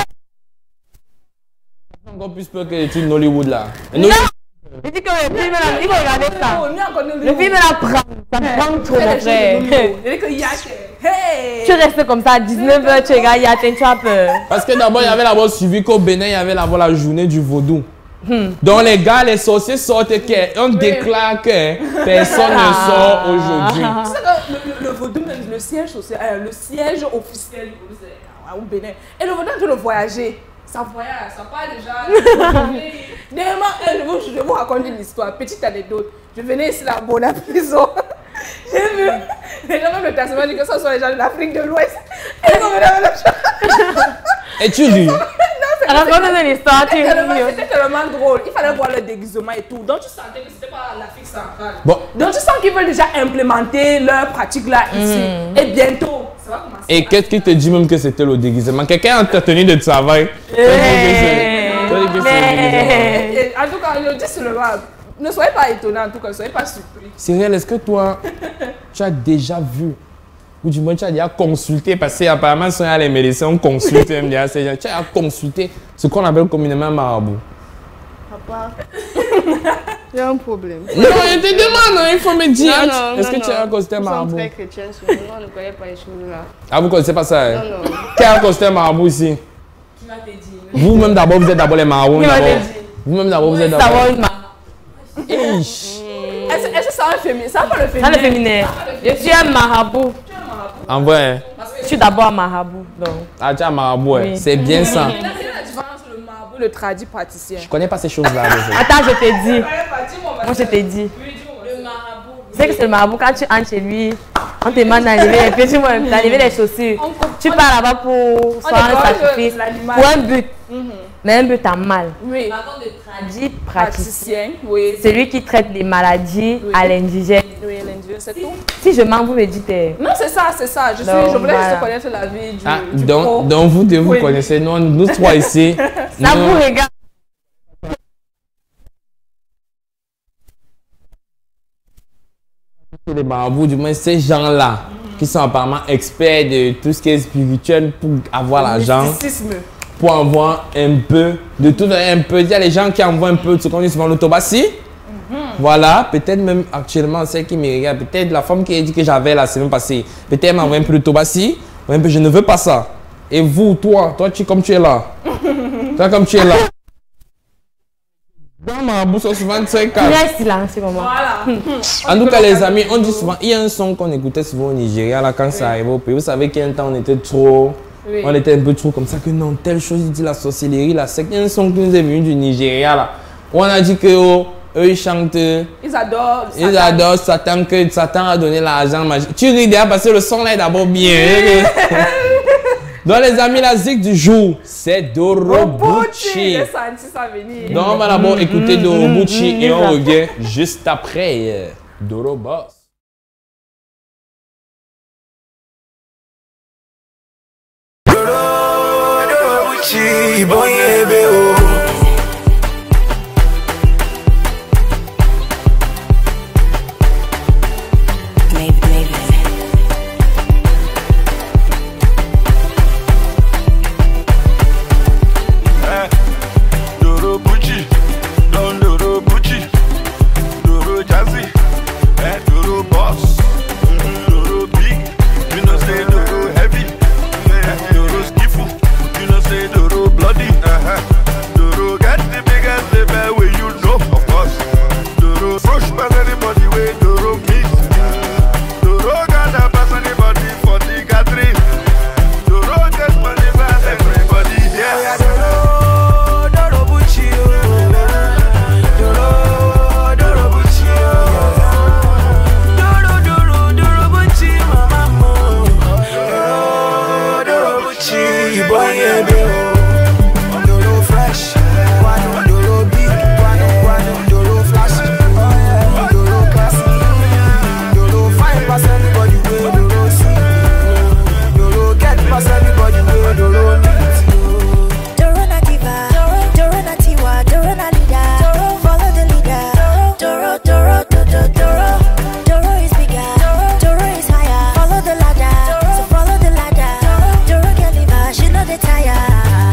encore plus peur que les films Hollywood là. Non! Je dis que le film là, il faut regarder ça. Le film là prend, ça prend trop mon frère. Tu restes comme ça à dix-neuf heures, tu regardes Yate, tu as peur. Parce que d'abord, il y avait d'abord suivi qu'au Bénin, il y avait d'abord la journée du vaudou. Hmm. Donc les gars, les sorciers sortent et on déclare que personne ne sort aujourd'hui. Tu sais que le, le, le vaudou, le siège, euh, le siège officiel au Bénin. Et le vaudou, tu le voyager. Ça voyage, ça part déjà. Dernièrement, je vais vous raconter une histoire, petite anecdote. Je venais ici là, bon, à la prison. J'ai vu les gens même le taxement dit que ce sont les gens de l'Afrique de l'Ouest. Et ils ont venu avec le Et tu ris. Raconte une histoire, tu ris. C'était tellement drôle. Il fallait voir le déguisement et tout. Donc tu sentais que c'était pas l'Afrique centrale. Bon. Donc tu sens qu'ils veulent déjà implémenter leur pratique là ici. Mm. Et bientôt, ça va commencer. Et qu'est-ce qui te dit même que c'était le déguisement? Quelqu'un a ta tenue de travail. En tout cas, je dis seulement, ne soyez pas étonnés, en tout cas, ne soyez pas surpris. Cyril, est-ce que toi, tu as déjà vu, ou du moins tu as déjà consulté, parce qu'apparemment, si on a les médecins, on consulte, tu as déjà consulté ce qu'on appelle communément un marabout? Papa, il y a un problème. Non, je te demande, il faut me dire. Est-ce que non, tu as consulté un marabout? Nous sommes très chrétiens, nous, on ne connaît pas les choses là. Ah, vous ne connaissez pas ça? Hein? Non, non. Qui a consulté un marabout ici? Qui m'a dit? Vous-même d'abord, vous êtes d'abord les marabouts. Vous-même d'abord, vous êtes d'abord. Est-ce que ça va le féminin? Ça va pas le féminin? Ça le féminin. Je suis un marabout. En vrai? Je suis d'abord un marabout. Donc. Ah, tu es un marabout, oui. C'est bien ça. Quelle est la différence entre le marabout et le tradit praticien? Je connais pas ces choses-là. Attends, je t'ai dit. Moi, je t'ai dit. Le marabout. Tu sais que c'est le marabout, quand tu entres chez lui, on te demande d'enlever les petits, d'enlever les chaussures. Tu pars là-bas pour soit un sacrifice, pour un but. Mais un but en mal. Oui. Par contre, le tradit praticien, oui. C'est lui qui traite les maladies oui. à l'indigène. Oui, l'indigène, c'est tout. Si je mens, vous me dites. Non, c'est ça, c'est ça. Je, suis, donc, je voulais voilà. juste connaître la vie du, ah, du donc, pro. donc, vous deux, vous oui. connaissez. Nous, nous trois ici. Ça nous... vous regarde. Les marabouts, du moins, ces gens-là qui sont apparemment experts de tout ce qui est spirituel pour avoir l'argent. Pour avoir un peu de tout, un peu. Il y a les gens qui envoient un peu de ce qu'on dit souvent l'autobassi. Mm-hmm. Voilà, peut-être même actuellement, celle qui me regarde, peut-être la femme qui a dit que j'avais la semaine passée, peut-être m'envoie un peu d'autobassi. Un peu, je ne veux pas ça. Et vous, toi, toi, tu comme tu es là. Toi, comme tu es là. Dans ma bouche, souvent, très calme. Il y a silence, c'est comment. Voilà. En tout cas, les amis, on dit souvent, il y a un son qu'on écoutait souvent au Nigeria, là, quand oui. ça arrivait au pays. Vous savez qu'il y a un temps, on était trop. Oui. On était un peu trop comme ça que non, telle chose, il dit la sorcellerie, la secte. Il y a un son qui nous est venu du Nigeria là. Où on a dit que oh, eux ils chantent. Ils adorent. Ils Satan. adorent Satan, que Satan a donné l'argent magique. Tu ris déjà parce que le son là est d'abord bien. Donc les amis, la zik du jour, c'est Dorobuchi. J'ai senti ça venir. Donc on va d'abord mmh, écouter mmh, Dorobuchi mmh, et on revient juste après Doroboss. Boy, She know the tire.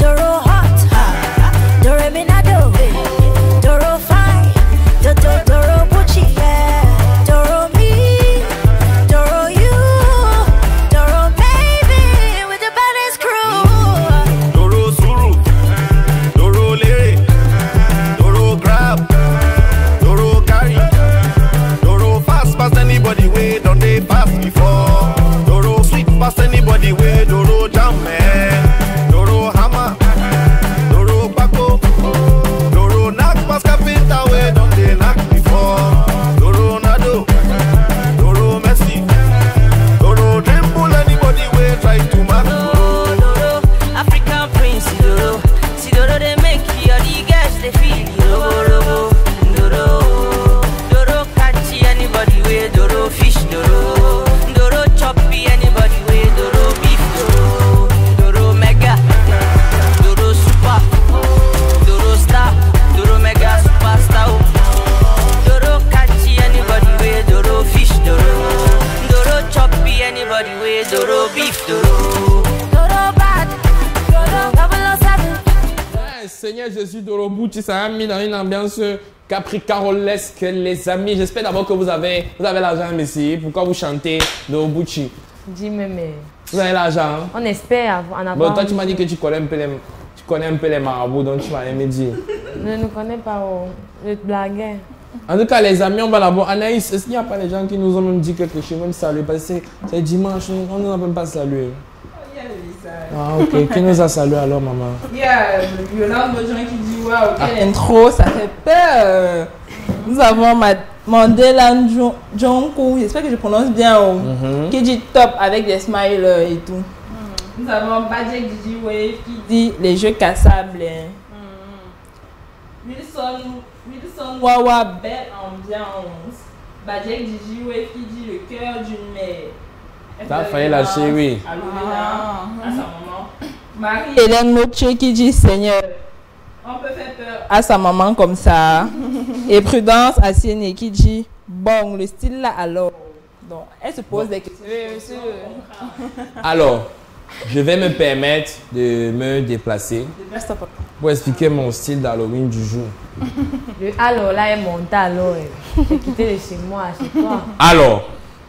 Seigneur Jésus de Robuchi, ça a mis dans une ambiance capricarolesque, les amis. J'espère d'abord que vous avez, vous avez l'argent, Messi. Pourquoi vous chantez de Robuchi? Dis-moi, mais... Vous avez l'argent? On espère en avoir. Bon, toi, tu m'as dit que tu connais un peu les, tu connais un peu les marabouts, donc tu m'as aimé dire. Je ne connais pas, oh. Je te blaguais. En tout cas, les amis, on va là-bas. Anaïs, est-ce qu'il n'y a pas des gens qui nous ont même dit quelque chose, même saluer? Parce que c'est dimanche, on ne nous a même pas salué. Il y a le message. Ah, ok. Qui nous a salué alors, maman? Il y a Yolande Bojan qui dit waouh, quelle intro, ça fait peur. Nous avons Mandela Jonkou, j'espère que je prononce bien, oh, mm-hmm. qui dit top avec des smiles et tout. Mm. Nous avons Bajek Didi Wave qui dit les jeux cassables. Mm. Wilson, Wilson Wawa, belle ambiance. Bajek Didi Wave qui dit le cœur d'une mère. T'as failli lâcher, oui. À ah. à sa maman. Marie-Hélène Moche qui dit Seigneur. On peut faire peur à sa maman comme ça. Et Prudence Asiene qui dit bon, le style là alors. Donc, elle se pose bon. des questions. Alors, je vais me permettre de me déplacer pour expliquer mon style d'Halloween du jour. Le alors là est monté alors. J'ai quitté de chez moi, chez toi. Alors,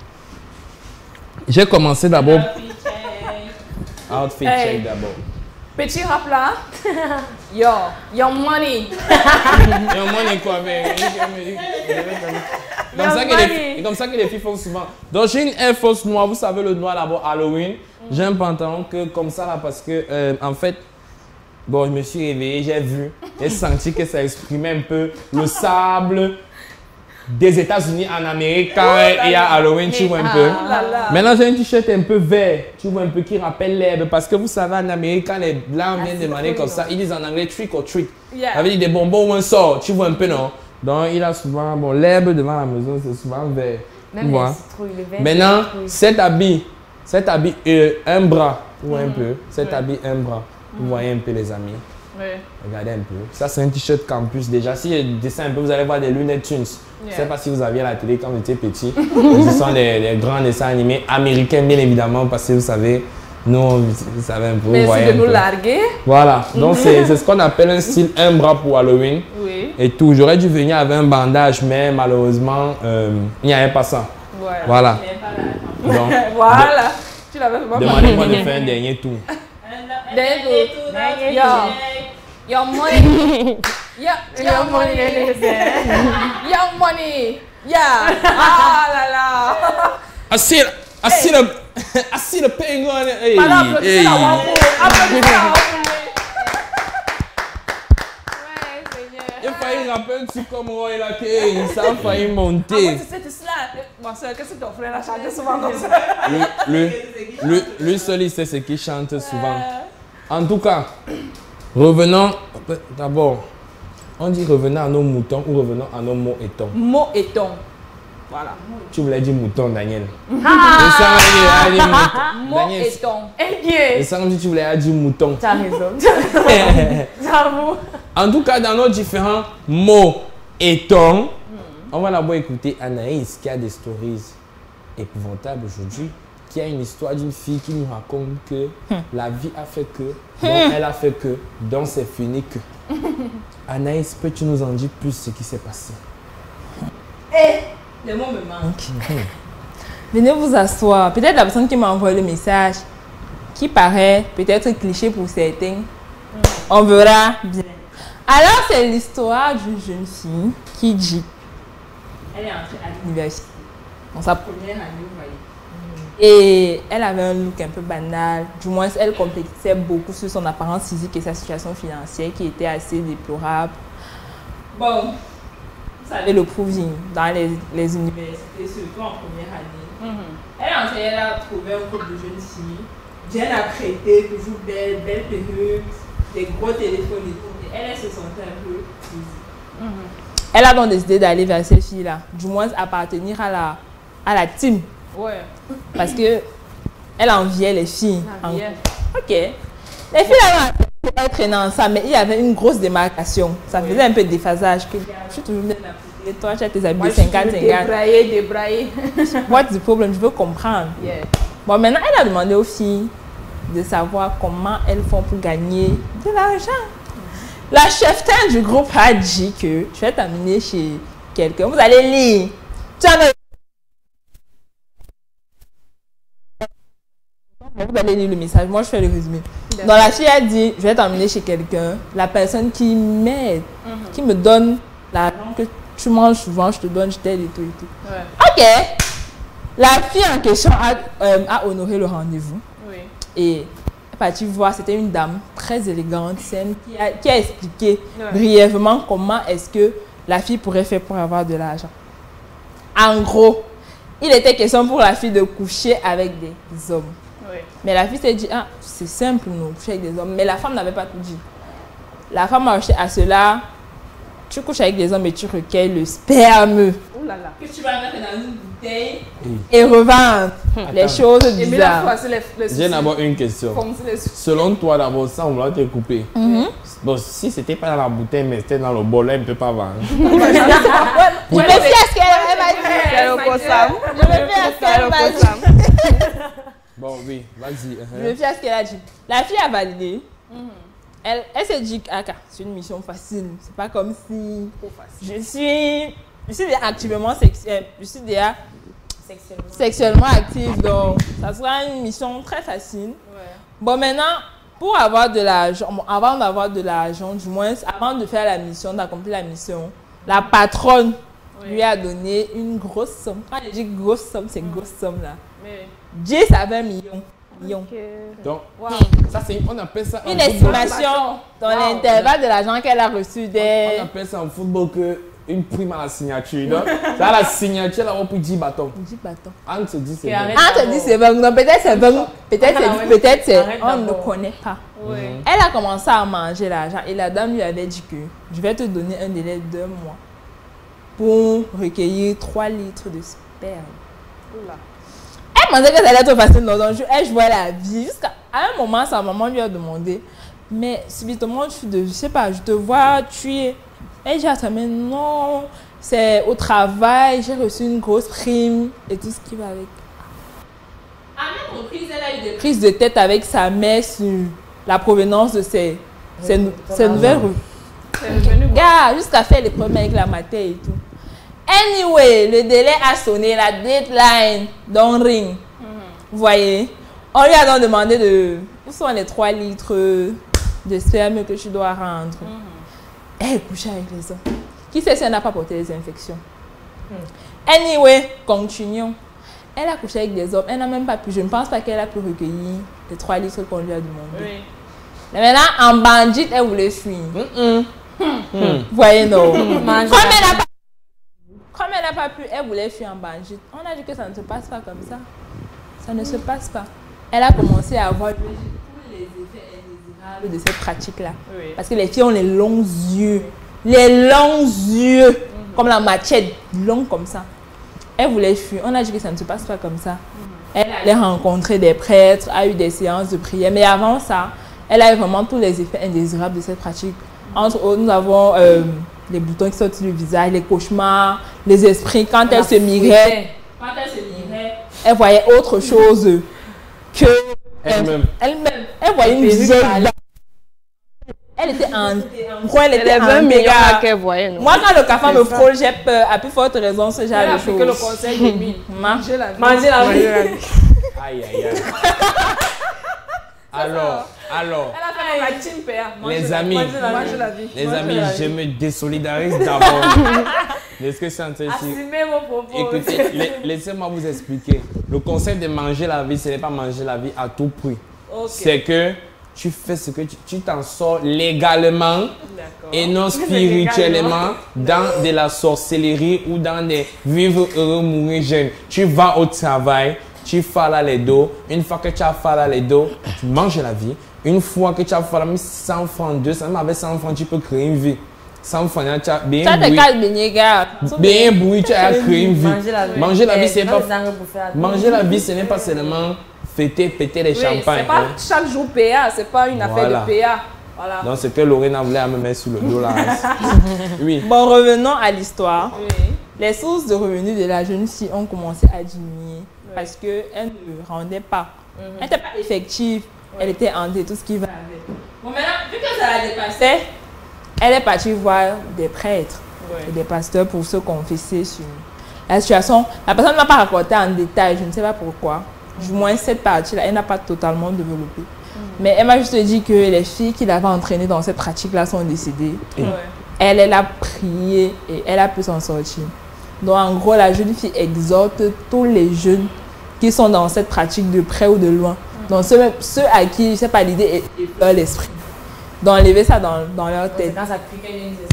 j'ai commencé d'abord. Outfit hey. check d'abord. Petit rap là. Yo, your money. Your money quoi, mais. Comme ça, que les, comme ça que les filles font souvent. Donc j'ai une Air Force noire, vous savez le noir d'abord Halloween. Mm. J'ai un pantalon que comme ça là parce que euh, en fait, bon je me suis réveillé, j'ai vu, j'ai senti que ça exprimait un peu le sable des États-Unis en Amérique quand oh, il y a Halloween, tu vois un ah, peu. Là, là. Maintenant j'ai un t-shirt un peu vert, tu vois un peu qui rappelle l'herbe parce que vous savez en Amérique quand les blancs viennent demander comme ça, ils disent en anglais trick or treat. Yeah. Ça veut dire des bonbons ou un sort, tu vois un peu non? Donc il a souvent, bon l'herbe devant la maison c'est souvent vert. Même tu vois. Vert, maintenant cet habit, cet habit euh, un bras, tu vois mm. un peu, cet mm. habit un bras, mm. vous voyez un peu les amis. Oui. Regardez un peu. Ça, c'est un t-shirt campus. Déjà, si je descends un peu, vous allez voir des lunettes tunes. Yeah. Je ne sais pas si vous aviez à la télé quand vous étiez petit. Ce sont des, des grands dessins animés américains, bien évidemment, parce que vous savez, nous, vous savez un peu. Merci de nous peu. larguer. Voilà. Donc, c'est ce qu'on appelle un style un bras pour Halloween. Oui. Et tout. J'aurais dû venir avec un bandage, mais malheureusement, euh, il n'y avait pas ça. Ouais. Voilà. Donc, voilà. Tu l'avais pas. Demandez-moi de faire un dernier tour. Dernier tour. Yo. Your money. Yeah, your money. Your money. Yeah. Ah là là. I see it. I see the I see the pain on it. Hey. Madame, hey. La wampo. Applaudissez la wampo. Ouais, Seigneur. Il a failli rapper un truc comme Roy là que ça a failli monter. Ah, tu sais, tu sais là. Ma soeur, qu'est-ce que ton frère a chanté souvent comme ça? Lui, lui, lui seul, il sait ce qu'il chante souvent. En tout cas. Revenons d'abord, on dit revenons à nos moutons ou revenons à nos mots et tons. Mots et tons. Voilà. Tu voulais dire mouton, Daniel. Ah! Mots et tons. Eh bien. Et ça comme si tu voulais dire mouton. Tu as raison. J'avoue. En tout cas, dans nos différents mots et tons, mm. on va d'abord écouter Anaïs qui a des stories épouvantables aujourd'hui. Qui a une histoire d'une fille qui nous raconte que hum. la vie a fait que, donc elle a fait que, donc c'est fini que. Anaïs, peux-tu nous en dire plus ce qui s'est passé? Eh, les mots me manquent. Venez vous asseoir. Peut-être la personne qui m'a envoyé le message, qui paraît peut-être cliché pour certains, hum. on verra bien. Alors, c'est l'histoire d'une jeune fille qui dit, elle est entrée à l'université, dans sa première année, vous voyez. Et elle avait un look un peu banal, du moins elle complexait beaucoup sur son apparence physique et sa situation financière qui était assez déplorable. Bon, vous savez le proving dans les, les universités, surtout en première année. Mm-hmm. Elle est entrée, elle a trouvé un groupe de jeunes filles, bien apprêtées, toujours belles, belles perruques, des gros téléphones et tout. Et elle, elle se sentait un peu physique. Mm-hmm. Elle a donc décidé d'aller vers ces filles-là, du moins appartenir à la, à la team. Ouais. Parce que elle enviait les filles. En... Ok. Les filles avaient traîné ensemble, mais il y avait une grosse démarcation. Ça faisait un peu de déphasage. Que je suis toujours bien appliquée. Toi, tu as tes habits cinquante cinquante. Débrailler, débrailler. What's the problem? Je veux comprendre. Yeah. Bon, maintenant, elle a demandé aux filles de savoir comment elles font pour gagner de l'argent. La cheftaine du groupe a dit que je vais t'amener chez quelqu'un. Vous allez lire. Tu as... Vous allez lire le message. Moi, je fais le résumé. Donc, la fille a dit, je vais t'emmener chez quelqu'un. La personne qui m'aide, mm-hmm. qui me donne l'argent que tu manges souvent, je te donne, je t'aide et tout et tout. Ouais. Ok. La fille en question a, euh, a honoré le rendez-vous. Oui. Et elle est partie voir, c'était une dame très élégante, saine, qui a, qui a expliqué ouais. brièvement comment est-ce que la fille pourrait faire pour avoir de l'argent. En gros, il était question pour la fille de coucher avec des hommes. Oui. Mais la fille s'est dit, ah, c'est simple, nous, coucher avec des hommes. Mais la femme n'avait pas tout dit. La femme a acheté à cela, tu couches avec des hommes et tu recueilles le sperme. Oh là là. Que tu vas mettre dans une bouteille oui. et revendre Attends. les choses bizarres. J'ai d'abord une question. Selon toi, d'abord, ça, on va te couper. Mm-hmm. Bon, si c'était pas dans la bouteille, mais c'était dans le bol, là, il ne peut pas vendre. Je me fie à ce qu'elle m'a dit. C'est le Kossam. Je me fie à ce qu'elle m'a dit. Bon, oui, vas-y. Je me fie à ce qu'elle a dit. La fille a validé. Mm-hmm. Elle, elle s'est dit, ah, c'est une mission facile. C'est pas comme si je suis, je suis déjà activement sexuelle, je suis déjà sexuellement, sexuellement active, donc ça sera une mission très facile. Ouais. Bon, maintenant, pour avoir de l'argent, bon, avant d'avoir de l'argent, du moins, avant de faire la mission, d'accomplir la mission, la patronne ouais. lui a donné une grosse somme. Quand je dis grosse somme, c'est grosse somme là. Mais... dix à vingt millions. Okay. Donc, wow. ça c'est, on appelle ça une estimation dans wow. l'intervalle de l'argent qu'elle a reçu des... On appelle ça en football que une prime à la signature. Donc, ça, la signature, elle a repris dix bâtons. dix bâtons. Anne se dit c'est bon. Anne se dit c'est bon. Donc, peut-être c'est bon. Peut-être c'est... Peut-être c'est... On ne connaît pas. Oui. Elle a commencé à manger l'argent et la dame lui avait dit que je vais te donner un délai de deux mois pour recueillir trois litres de sperme. Oula. Elle pensait que ça allait être facile, donc elle jouait la vie. Jusqu'à un moment, sa maman lui a demandé, mais subitement, tu de, je sais pas, je te vois, tu es... Elle dit à sa mère, non, c'est au travail, j'ai reçu une grosse prime et tout ce qui va avec. À même reprise, elle a eu des prises de tête avec sa mère sur la provenance de ses, ses, ses nouvelles revenus. Gars, jusqu'à faire les problèmes avec la matière et tout. Anyway, le délai a sonné, la deadline don't ring. Mm-hmm. Vous voyez, on lui a donc demandé de... Où sont les trois litres de sperme que tu dois rendre? Mm-hmm. Elle couchait avec les hommes. Qui sait si elle n'a pas porté les infections? Mm. Anyway, continuons. Elle a couché avec des hommes. Elle n'a même pas pu... Je ne pense pas qu'elle a pu recueillir les trois litres qu'on lui a demandé. Oui. Mais maintenant, en bandite, elle voulait fuir. Mm-mm. Mm. Vous voyez, non? Comme elle n'a pas... Comme elle n'a pas pu, elle voulait fuir en bandite. On a dit que ça ne se passe pas comme ça. Ça ne se passe pas. Elle a commencé à avoir tous les effets indésirables de cette pratique-là. Oui. Parce que les filles ont les longs yeux. Les longs yeux. Mm-hmm. Comme la machette, long comme ça. Elle voulait fuir. On a dit que ça ne se passe pas comme ça. Mm-hmm. Elle allait rencontrer des prêtres, a eu des séances de prière. Mais avant ça, elle a eu vraiment tous les effets indésirables de cette pratique. Entre autres, nous avons... Euh, les boutons qui sortent sur le visage, les cauchemars, les esprits. Quand elle se mirait, quand elle se mirait, elle voyait autre chose que elle-même. Elle-même. Elle voyait une vieille dame. Elle était en gros, elle était en méga. qu'elle voyait. Non? Moi, quand le café me frôle, j'ai peur. À plus forte raison, ce genre de choses. Que le conseil d'Emile. Manger la vie. Manger la vie. Aïe, aïe, aïe. Alors, alors, elle a fait la team P A. Les amis, la vie. les amis, je me désolidarise d'abord. Est-ce que c'est un truc? Assumez vos propos. Écoutez, laissez-moi vous expliquer. Le concept de manger la vie, ce n'est pas manger la vie à tout prix. Okay. C'est que tu fais ce que tu t'en sors légalement et non spirituellement dans de la sorcellerie ou dans des vivre heureux, mourir jeune. Tu vas au travail. Tu fais là les dos. Une fois que tu as fait là les dos, tu manges la vie. Une fois que tu as fait là cent francs, deux cents, avec cent francs, tu peux créer une vie. cent francs, tu as bien bouilli. Bien bouilli, tu as créé une vie. Manger la vie, manger la vie c'est pas... Manger la vie, ce n'est pas seulement fêter, péter les oui, champagnes. C'est pas hein. Chaque jour P A, c'est pas une affaire voilà. de P A. Voilà. Donc c'est que Lorena voulait me mettre sous le dos là. Oui. Bon, revenons à l'histoire. Oui. Les sources de revenus de la jeune fille ont commencé à diminuer. Parce qu'elle ne rendait pas. Mm-hmm. Elle n'était pas effective. Ouais. Elle était hanté, tout ce qui va avec. Bon, maintenant, vu que ça la dépassait, elle est partie voir des prêtres ouais. et des pasteurs pour se confesser sur la situation. La personne ne m'a pas raconté en détail, je ne sais pas pourquoi. Du moins, cette partie-là, elle n'a pas totalement développé. Mm. Mais elle m'a juste dit que les filles qui l'avaient entraînée dans cette pratique-là sont décédées. Ouais. Elle, elle a prié et elle a pu s'en sortir. Donc, en gros, la jeune fille exhorte tous les jeunes qui sont dans cette pratique de près ou de loin. Mm. Donc, ceux, ceux à qui, je ne sais pas, l'idée est l'esprit. D'enlever ça dans, dans leur tête. Quand ça pique,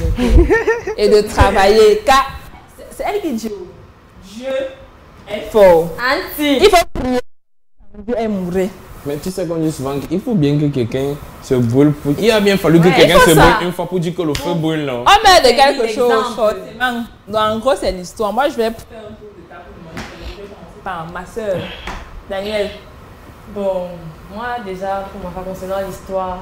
et de travailler. Car c'est elle qui dit Dieu est fort. Anti. Il faut prier. Dieu est mourir. Mais tu sais qu'on dit souvent qu'il faut bien que quelqu'un se brûle. Pour... Il a bien fallu que ouais, quelqu'un se brûle une fois pour dire que le feu brûle. Non? On met de quelque chose. Donc, en gros, c'est l'histoire. Moi, je vais faire un tour de table pour demander. Je vais commencer par ma soeur, Daniel. Bon, moi, déjà, pour ma part, concernant l'histoire,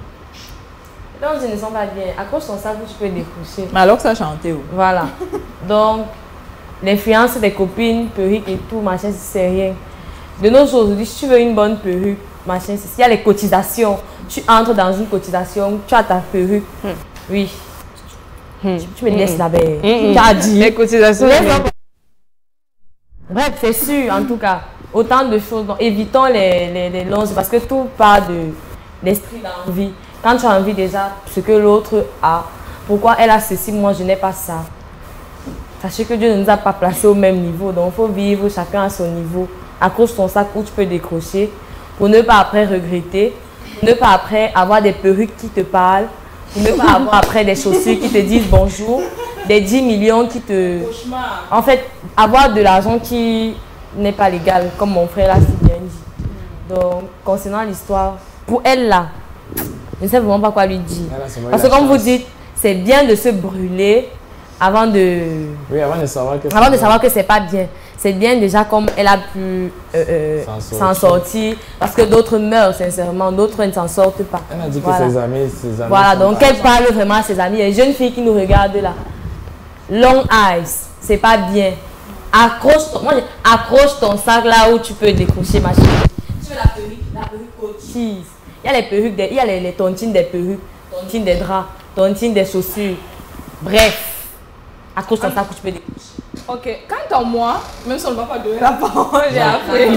donc, je ne sens pas bien. À cause de ça, tu peux décrocher. Mais alors que ça chantait où? Voilà. Donc, l'influence des copines, perruques et tout, machin, c'est rien. De nos jours, aujourd'hui, si tu veux une bonne perruque, machin, s'il y a les cotisations, tu entres dans une cotisation, tu as ta perruque. Hmm. Oui. Hmm. Tu, tu me laisses hmm. la baie. Hmm. Tu as dit. Les cotisations. Bref, c'est sûr, en tout cas. Autant de choses. Donc, évitons les, les, les longs, parce que tout part de l'esprit d'envie. Quand tu as envie déjà ce que l'autre a, pourquoi elle a ceci, moi je n'ai pas ça. Sachez que Dieu ne nous a pas placés au même niveau, donc il faut vivre chacun à son niveau. Accroche ton sac où tu peux décrocher pour ne pas après regretter, pour ne pas après avoir des perruques qui te parlent, pour ne pas avoir après des chaussures qui te disent bonjour, des dix millions qui te... En fait, avoir de l'argent qui n'est pas légal, comme mon frère l'a si bien dit. Donc, concernant l'histoire, pour elle là, je ne sais vraiment pas quoi lui dire. Ah là, parce que comme vous dites, c'est bien de se brûler avant de... Oui, avant de savoir que... Avant de savoir que c'est pas bien. C'est bien déjà comme elle a pu euh, euh, s'en sortir. sortir. Parce que d'autres meurent sincèrement, d'autres ne s'en sortent pas. Elle a dit voilà. que ses amis... Ses amis voilà, donc elle parle vraiment à ses amis. Les jeunes filles qui nous regardent là. Long eyes, c'est pas bien. Accroche ton, moi, accroche ton sac là où tu peux décrocher ma chérie. Tu veux la perruque, la perruque cochise. Il y a les perruques, des, il y a les, les tontines des perruques, tontines des draps, tontines des chaussures. Bref, à cause de ça que tu peux décrocher. Ok, quant à moi, même si on ne va pas donner la parole, j'ai appris.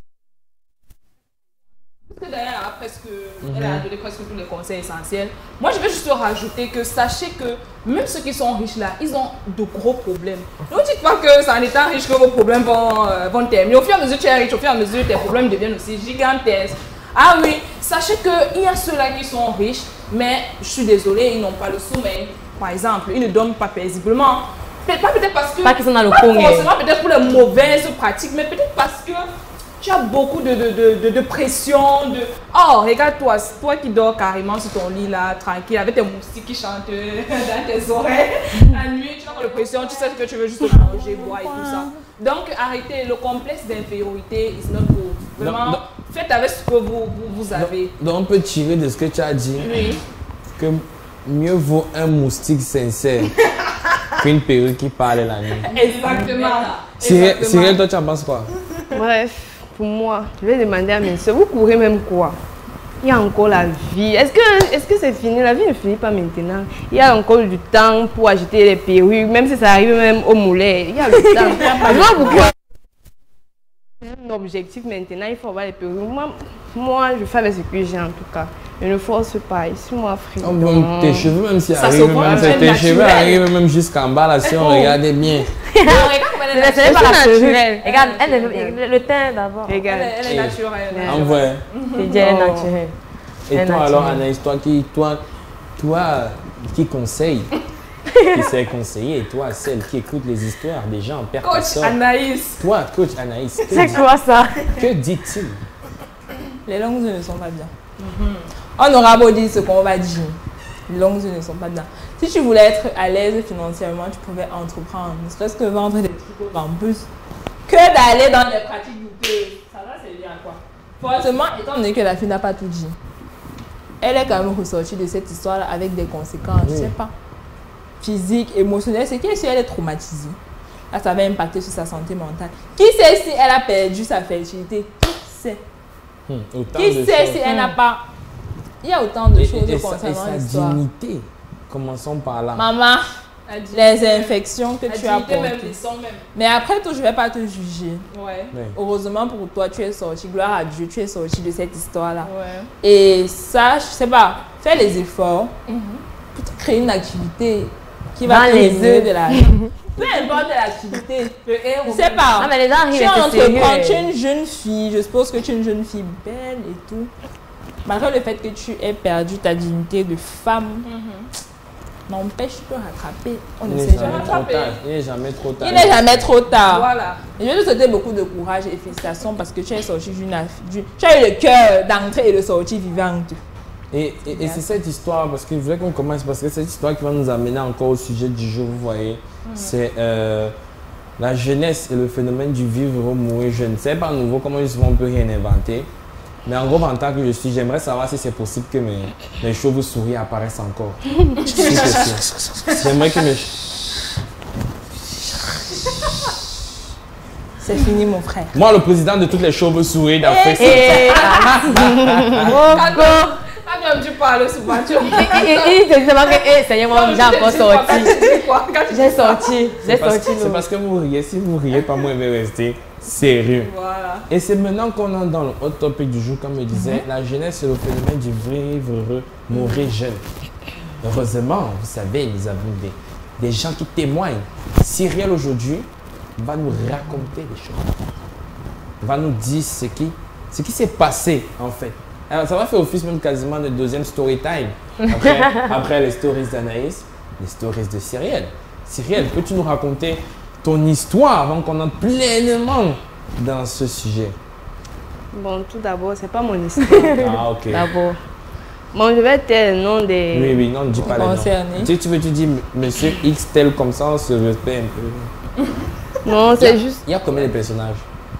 Parce que d'ailleurs, elle a, presque, mm-hmm. elle a donné presque tous les conseils essentiels. Moi, je vais juste rajouter que sachez que même ceux qui sont riches là, ils ont de gros problèmes. Ne dites pas que c'est en étant riche que vos problèmes vont, euh, vont terminer. Au fur et à mesure que tu es riche, au fur et à mesure tes problèmes deviennent aussi gigantesques. Ah oui, sachez qu'il y a ceux-là qui sont riches, mais je suis désolée, ils n'ont pas le sommeil. Par exemple, ils ne dorment pas paisiblement. Peut-être pas peut-être parce que... Pas qu'ils sont dans le pas Congo. Forcément peut-être pour les mauvaises pratiques, mais peut-être parce que tu as beaucoup de, de, de, de, de pression. De... Oh, regarde-toi, toi qui dors carrément sur ton lit là, tranquille, avec tes moustiques qui chantent dans tes oreilles. La nuit, tu as de pression, tu sais que tu veux juste manger, boire et tout ça. Donc arrêtez, le complexe d'infériorité is not good. Vraiment, non, non. Faites avec ce que vous, vous, vous avez. Donc, donc on peut tirer de ce que tu as dit oui. que mieux vaut un moustique sincère qu'une perruque qui parle la nuit. Exactement. Cyril, Cyril, toi tu en penses quoi? Bref, pour moi, je vais demander à mes soeurs, vous courez même quoi? Il y a encore la vie. Est-ce que est-ce que c'est fini? La vie ne finit pas maintenant. Il y a encore du temps pour acheter les perruques, même si ça arrive même au moulin. Il y a le temps. Moi, beaucoup. Un objectif maintenant, il faut avoir les perruques. Moi, moi, je fais avec ce que j'ai en tout cas. Je ne force pas. Ici, moi, freedom. Oh, bon, tes cheveux, même si arrivent, même, tes cheveux arrivent même jusqu'en bas là, si on regardait bien. C'est pas naturel. Regarde, elle, le teint d'abord. Regarde, elle est naturelle. En vrai. C'est bien naturel. Et toi alors, Anaïs, toi qui, toi, toi qui conseille, qui sait conseiller, et toi, celle qui écoute les histoires des gens, père, Coach Anaïs. Toi, coach Anaïs. C'est quoi ça? Que dit-il? Les langues ne sont pas bien. Mm-hmm. On aura beau dire ce qu'on va dire. Les langues ne sont pas bien. Si tu voulais être à l'aise financièrement, tu pouvais entreprendre, ne serait-ce que vendre des trucs au campus, que d'aller dans des pratiques douteuses. Ça va, c'est bien quoi. Forcément, étant donné que la fille n'a pas tout dit, elle est quand même ressortie de cette histoire avec des conséquences, oui. Je sais pas, physiques, émotionnelles. C'est qu'elle si elle est traumatisée, là, ça va impacter sur sa santé mentale. Qui sait si elle a perdu sa fertilité? Qui sait? Hmm, Qui sait choses. Si elle n'a pas... Il y a autant de et, choses et, concernant l'histoire. l'histoire. Dignité. Commençons par là. Maman, les infections que tu as portées. Même, même. Mais après tout, je ne vais pas te juger. Ouais. Oui. Heureusement pour toi, tu es sorti. Gloire à Dieu, tu es sorti de cette histoire-là. Ouais. Et ça, je sais pas, fais les efforts mm-hmm. pour te créer une activité qui va te donner de l'argent. Peu importe l'activité. Je sais pas. Ah, mais les gens arrivent tu es à entreprendre, tu es une jeune fille. Je suppose que tu es une jeune fille belle et tout. Malgré le fait que tu aies perdu ta dignité de femme, mm-hmm. n'empêche de rattraper. On ne sait jamais rattraper. Il n'est jamais trop tard. Il n'est jamais trop tard. Voilà. Et je vais te souhaiter beaucoup de courage et félicitations parce que tu es sorti d'une... Tu as eu le cœur d'entrer et de sortir vivante. Et, et, et c'est cette histoire, parce que je voulais qu'on commence, parce que c'est cette histoire qui va nous amener encore au sujet du jour, vous voyez. Mm-hmm. C'est euh, la jeunesse et le phénomène du vivre ou mourir jeune. C'est pas nouveau, comme on peut rien inventer. Mais en gros, en tant que je suis, j'aimerais savoir si c'est possible que mes, mes chauves-souris apparaissent encore. J'aimerais que mes... C'est fini, mon frère. Moi, le président de toutes les chauves-souris d'Afrique. Et... Quand tu parles souvent, tu... Il te demande que, Seigneur, moi, j'ai encore sorti. J'ai sorti. J'ai sorti. C'est parce que vous riez. Si vous riez pas, moi, je vais rester sérieux. Voilà. Et c'est maintenant qu'on entre dans le hot topic du jour, comme je disais, mm-hmm. la jeunesse, c'est le phénomène du vivre heureux, mourir jeune. Heureusement, vous savez, nous avons des, des gens qui témoignent. Cyrielle, aujourd'hui, va nous raconter des choses. Va nous dire ce qui, ce qui s'est passé, en fait. Alors, ça va faire office même quasiment de deuxième story time. Après, après les stories d'Anaïs, les stories de Cyrielle. Cyrielle, peux-tu nous raconter ton histoire avant qu'on entre pleinement dans ce sujet? Bon, tout d'abord, c'est pas mon histoire. Ah, ok. D'abord. Bon, je vais te le nom des... Oui, oui, non, ne dis pas les noms. Tu, tu veux, tu dis monsieur X tel comme ça, on se respecte un peu. Non, c'est juste... Il y a combien de personnages?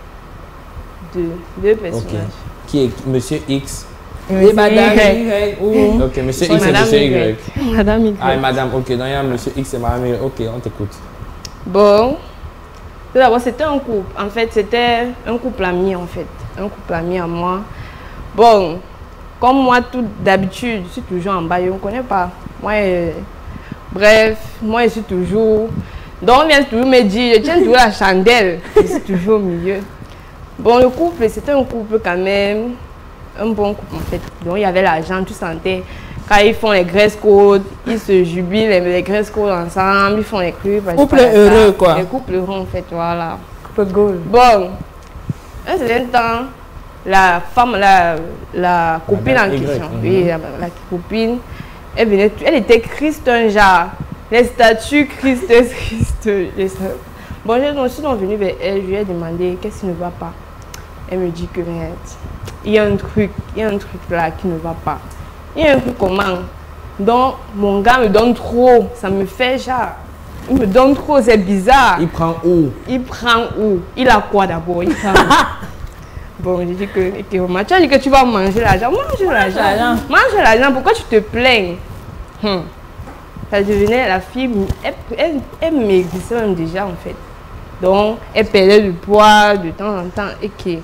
Deux. Deux personnages. Okay. Qui est monsieur X? Oui, madame Y. Ou... Ok, monsieur X et monsieur Y. Madame Y. Ah, et madame, ok. Donc il y a monsieur X et madame Y. Ok, on t'écoute. Bon, tout d'abord, c'était un couple. En fait, c'était un couple ami, en fait. Un couple ami à moi. Bon, comme moi, tout d'habitude, je suis toujours en bas, je ne connais pas. Moi, euh, bref, moi, je suis toujours... Donc, on vient toujours me dire, je tiens toujours la chandelle. Je suis toujours au milieu. Bon, le couple, c'était un couple quand même, un bon couple en fait. Donc, il y avait l'argent, tu sentais. Quand ils font les dress codes, ils se jubilent, les, les dress codes ensemble, ils font les clubs. Couple heureux, quoi. Les couples heureux, en fait, voilà. Couple goal. Bon, un certain temps, la femme, la, la copine Madame en Y, question, mm-hmm. oui, la, la copine, elle venait, elle était Christ, un genre. Les statues Christ, Christ. Les... Bon, je suis donc venue vers elle, je lui ai demandé qu'est-ce qui ne va pas. Elle me dit que merde, il y a un truc, il y a un truc là qui ne va pas. Il y a un truc comment? Donc, mon gars me donne trop, ça me fait genre, il me donne trop, c'est bizarre. Il prend où? Il prend où? Il a quoi d'abord? Il prend Bon, j'ai dit que, que tu as dit que tu vas manger l'argent, mange l'argent. Mange l'argent, pourquoi tu te plains? hum. Ça devenait la fille, elle, elle, elle maigrissait même déjà en fait. Donc, elle perdait du poids de temps en temps et que...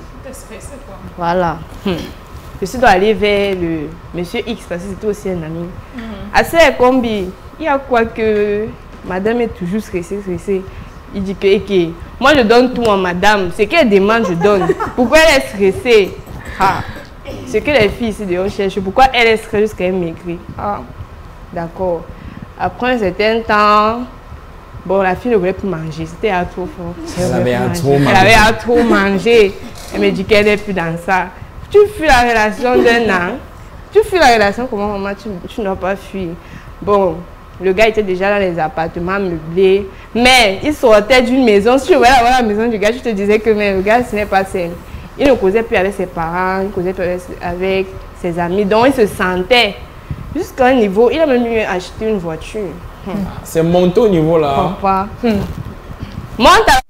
Voilà. Hum. Je suis allée vers le monsieur X parce que c'était aussi un ami. Mm -hmm. À ce combi, il y a quoi que madame est toujours stressée, stressée. Il dit que, que moi je donne tout à madame. Ce qu'elle demande, je donne. Pourquoi elle est stressée? Ah. Ce que les filles ici dehors cherchent. Pourquoi elle est stressée jusqu'à elle maigrit? Ah. D'accord. Après un certain temps, bon, la fille ne voulait plus manger. C'était à trop fort. Elle, elle avait à trop manger. Elle avait à trop manger. Elle me dit qu'elle n'est plus dans ça. Tu fuis la relation d'un an. Tu fuis la relation, comment maman, tu, tu n'as pas fui. Bon, le gars était déjà dans les appartements meublés. Mais il sortait d'une maison. Si tu voulais avoir la maison du gars, je te disais que mais le gars, ce n'est pas sain. Il ne causait plus avec ses parents, il ne causait plus avec ses amis. Donc, il se sentait jusqu'à un niveau. Il a même eu acheté une voiture. Hum. C'est monté au niveau là. Papa. Hum. Monte à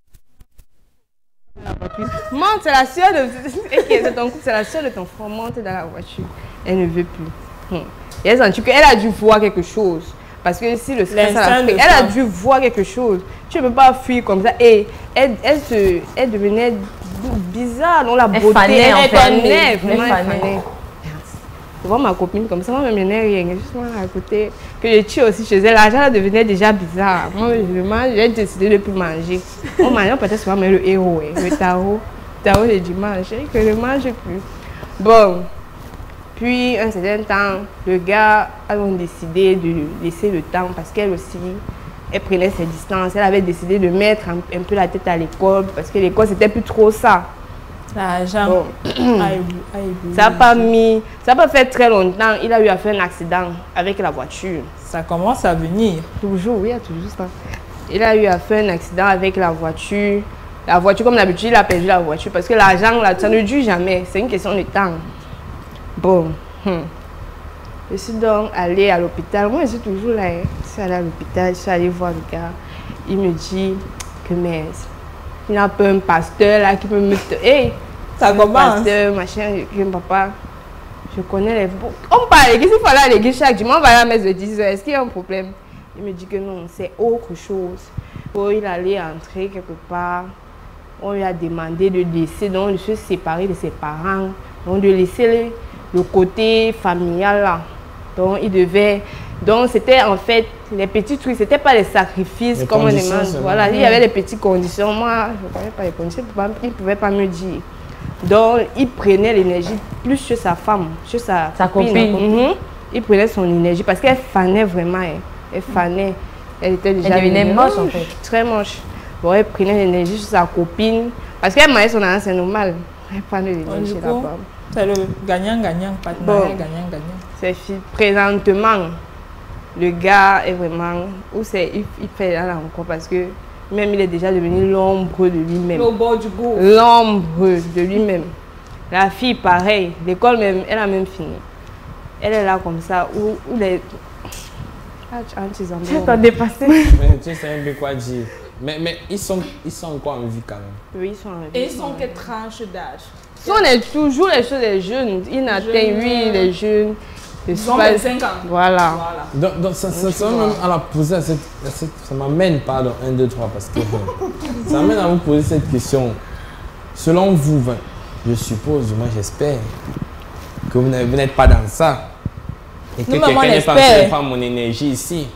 Monte, c'est la soeur de... c'est ton couple, c'est la soeur de ton frère. Monte dans la voiture. Elle ne veut plus. Hum. Et elle a senti qu'elle a dû voir quelque chose. Parce que si le stress a fait, elle a dû voir quelque chose. Tu ne peux pas fuir comme ça. Et elle, elle, se, elle devenait bizarre dans la beauté. Elle fanait, elle fanait, vraiment. Elle fanait. devant ma copine comme ça, moi, je n'ai rien, justement à côté. Que je tue aussi chez elle, l'argent là devenait déjà bizarre. Moi, je mange, j'ai décidé de ne plus manger. On mange peut-être souvent, mais le héros, le tarot, le tarot de dimanche, que je ne mange plus. Bon, puis un certain temps, le gars a donc décidé de laisser le temps parce qu'elle aussi, elle prenait ses distances. Elle avait décidé de mettre un, un peu la tête à l'école parce que l'école, c'était plus trop ça. L'argent. Bon. Ça n'a pas mis, ça n'a pas fait très longtemps. Il a eu à faire un accident avec la voiture. Ça commence à venir. Toujours, oui, il y a toujours ça. Il a eu à faire un accident avec la voiture. La voiture, comme d'habitude, il a perdu la voiture parce que l'argent, là, ça ne dure jamais. C'est une question de temps. Bon. Hmm. Je suis donc allée à l'hôpital. Moi, je suis toujours là. Hein. Je suis allée à l'hôpital, je suis allée voir le gars. Il me dit que, mais, il y a un peu un pasteur là qui peut me... Hey, ça commence. Pasteur, machin, je papa. Je connais les... On parle à l'église, il faut aller à l'église chaque dimanche. On va à la messe de dix heures. Est-ce qu'il y a un problème? Il me dit que non, c'est autre chose. Oh, il allait entrer quelque part. On lui a demandé de laisser, donc de se séparer de ses parents. Donc de laisser le, le côté familial là. Donc il devait... Donc c'était en fait les petits trucs, c'était pas les sacrifices les comme on demande. Voilà, il y avait des petites conditions. Moi, je ne connais pas les conditions, il ne pouvait pas me dire. Donc il prenait l'énergie plus sur sa femme, sur sa, sa copine. copine. Mm-hmm. Il prenait son énergie parce qu'elle fanait vraiment. Elle, elle fanait. Elle était déjà... Elle devenait moche en fait. Très moche. Bon, elle prenait l'énergie sur sa copine parce qu'elle mariait son argent, c'est normal. Elle prenait l'énergie sur la femme. C'est le gagnant-gagnant, partenariat bon, gagnant-gagnant. C'est présentement. Le gars est vraiment, où c'est, il, il fait là encore parce que même il est déjà devenu l'ombre de lui-même. Au bord du gouffre. L'ombre de lui-même. La fille, pareil, l'école même, elle a même fini. Elle est là comme ça, où, où les... Ah, tu t'as dépassé. Mais tu sais un peu quoi dire. Mais, mais ils, sont, ils sont encore en vie quand même. Oui, ils sont en vie. Et ils sont quelle tranche d'âge? Ce sont les, toujours les choses des jeunes. Ils n'atteignent, oui, les jeunes. Ils ont vingt-cinq ans. Voilà. voilà. Donc, donc ça, ça, ça, même à la poser à cette, à cette, ça m'amène, pardon, un, deux, trois, parce que ça m'amène à vous poser cette question. Selon vous, je suppose, moi j'espère, que vous n'êtes pas dans ça. Et que quelqu'un n'est pas fait pas mon énergie ici.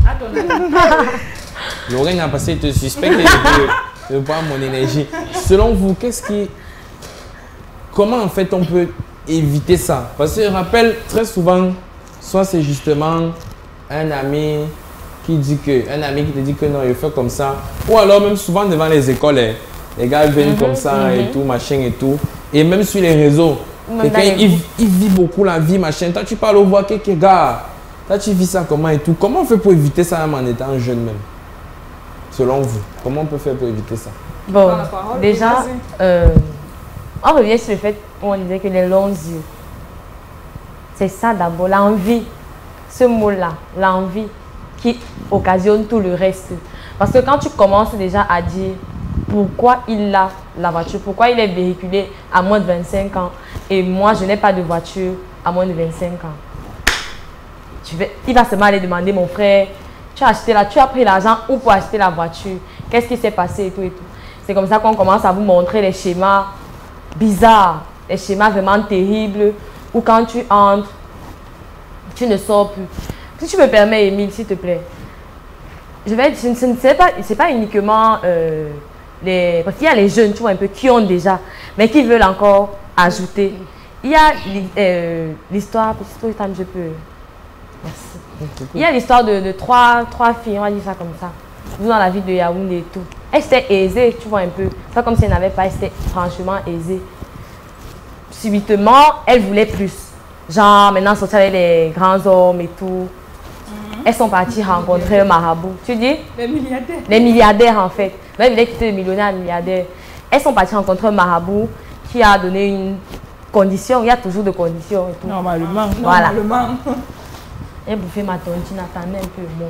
Lorraine a passé te suspecte de ne pas mon énergie. Selon vous, qu'est-ce qui... Comment en fait on peut éviter ça? Parce que je rappelle très souvent, soit c'est justement un ami qui dit que, un ami qui te dit que non, il fait comme ça, ou alors même souvent devant les écoles, les gars viennent mm-hmm, comme ça mm-hmm. et tout, machin et tout, et même sur les réseaux, quelqu'un il, il vit beaucoup la vie, machin, toi tu parles au voix, quelques gars, toi tu vis ça comment et tout, comment on fait pour éviter ça même en étant jeune même? Selon vous, comment on peut faire pour éviter ça? Bon, déjà, euh, on revient sur le fait où on disait que les longs yeux, c'est ça d'abord, l'envie, ce mot-là, l'envie qui occasionne tout le reste. Parce que quand tu commences déjà à dire pourquoi il a la voiture, pourquoi il est véhiculé à moins de vingt-cinq ans et moi je n'ai pas de voiture à moins de vingt-cinq ans, tu vais, il va seulement aller demander mon frère, tu as acheté là, tu as pris l'argent où pour acheter la voiture, qu'est-ce qui s'est passé et tout et tout. C'est comme ça qu'on commence à vous montrer les schémas bizarres, les schémas vraiment terribles, où quand tu entres, tu ne sors plus. Si tu me permets, Émile, s'il te plaît, je vais, je, ce n'est pas, c'est pas uniquement euh, les, parce qu'il y a les jeunes, tu vois un peu, qui ont déjà, mais qui veulent encore ajouter. Il y a euh, l'histoire, petit temps, je peux. Merci. Il y a l'histoire de, de trois, trois filles, on va dire ça comme ça, dans la ville de Yaoundé et tout. Elle était aisée, tu vois un peu. Pas comme si elle n'avait pas, elle était franchement aisée. Subitement, elle voulait plus. Genre, maintenant, sortir avec les grands hommes et tout. Mm-hmm. Elles sont parties rencontrer un marabout. Tu dis? Les milliardaires. Les milliardaires, en fait. Elles voulaient quitter le millionnaire, le milliardaire. Elles sont parties rencontrer un marabout qui a donné une condition. Il y a toujours de conditions et tout. Normalement. Voilà. Normalement. Elle bouffait ma tontine, attendait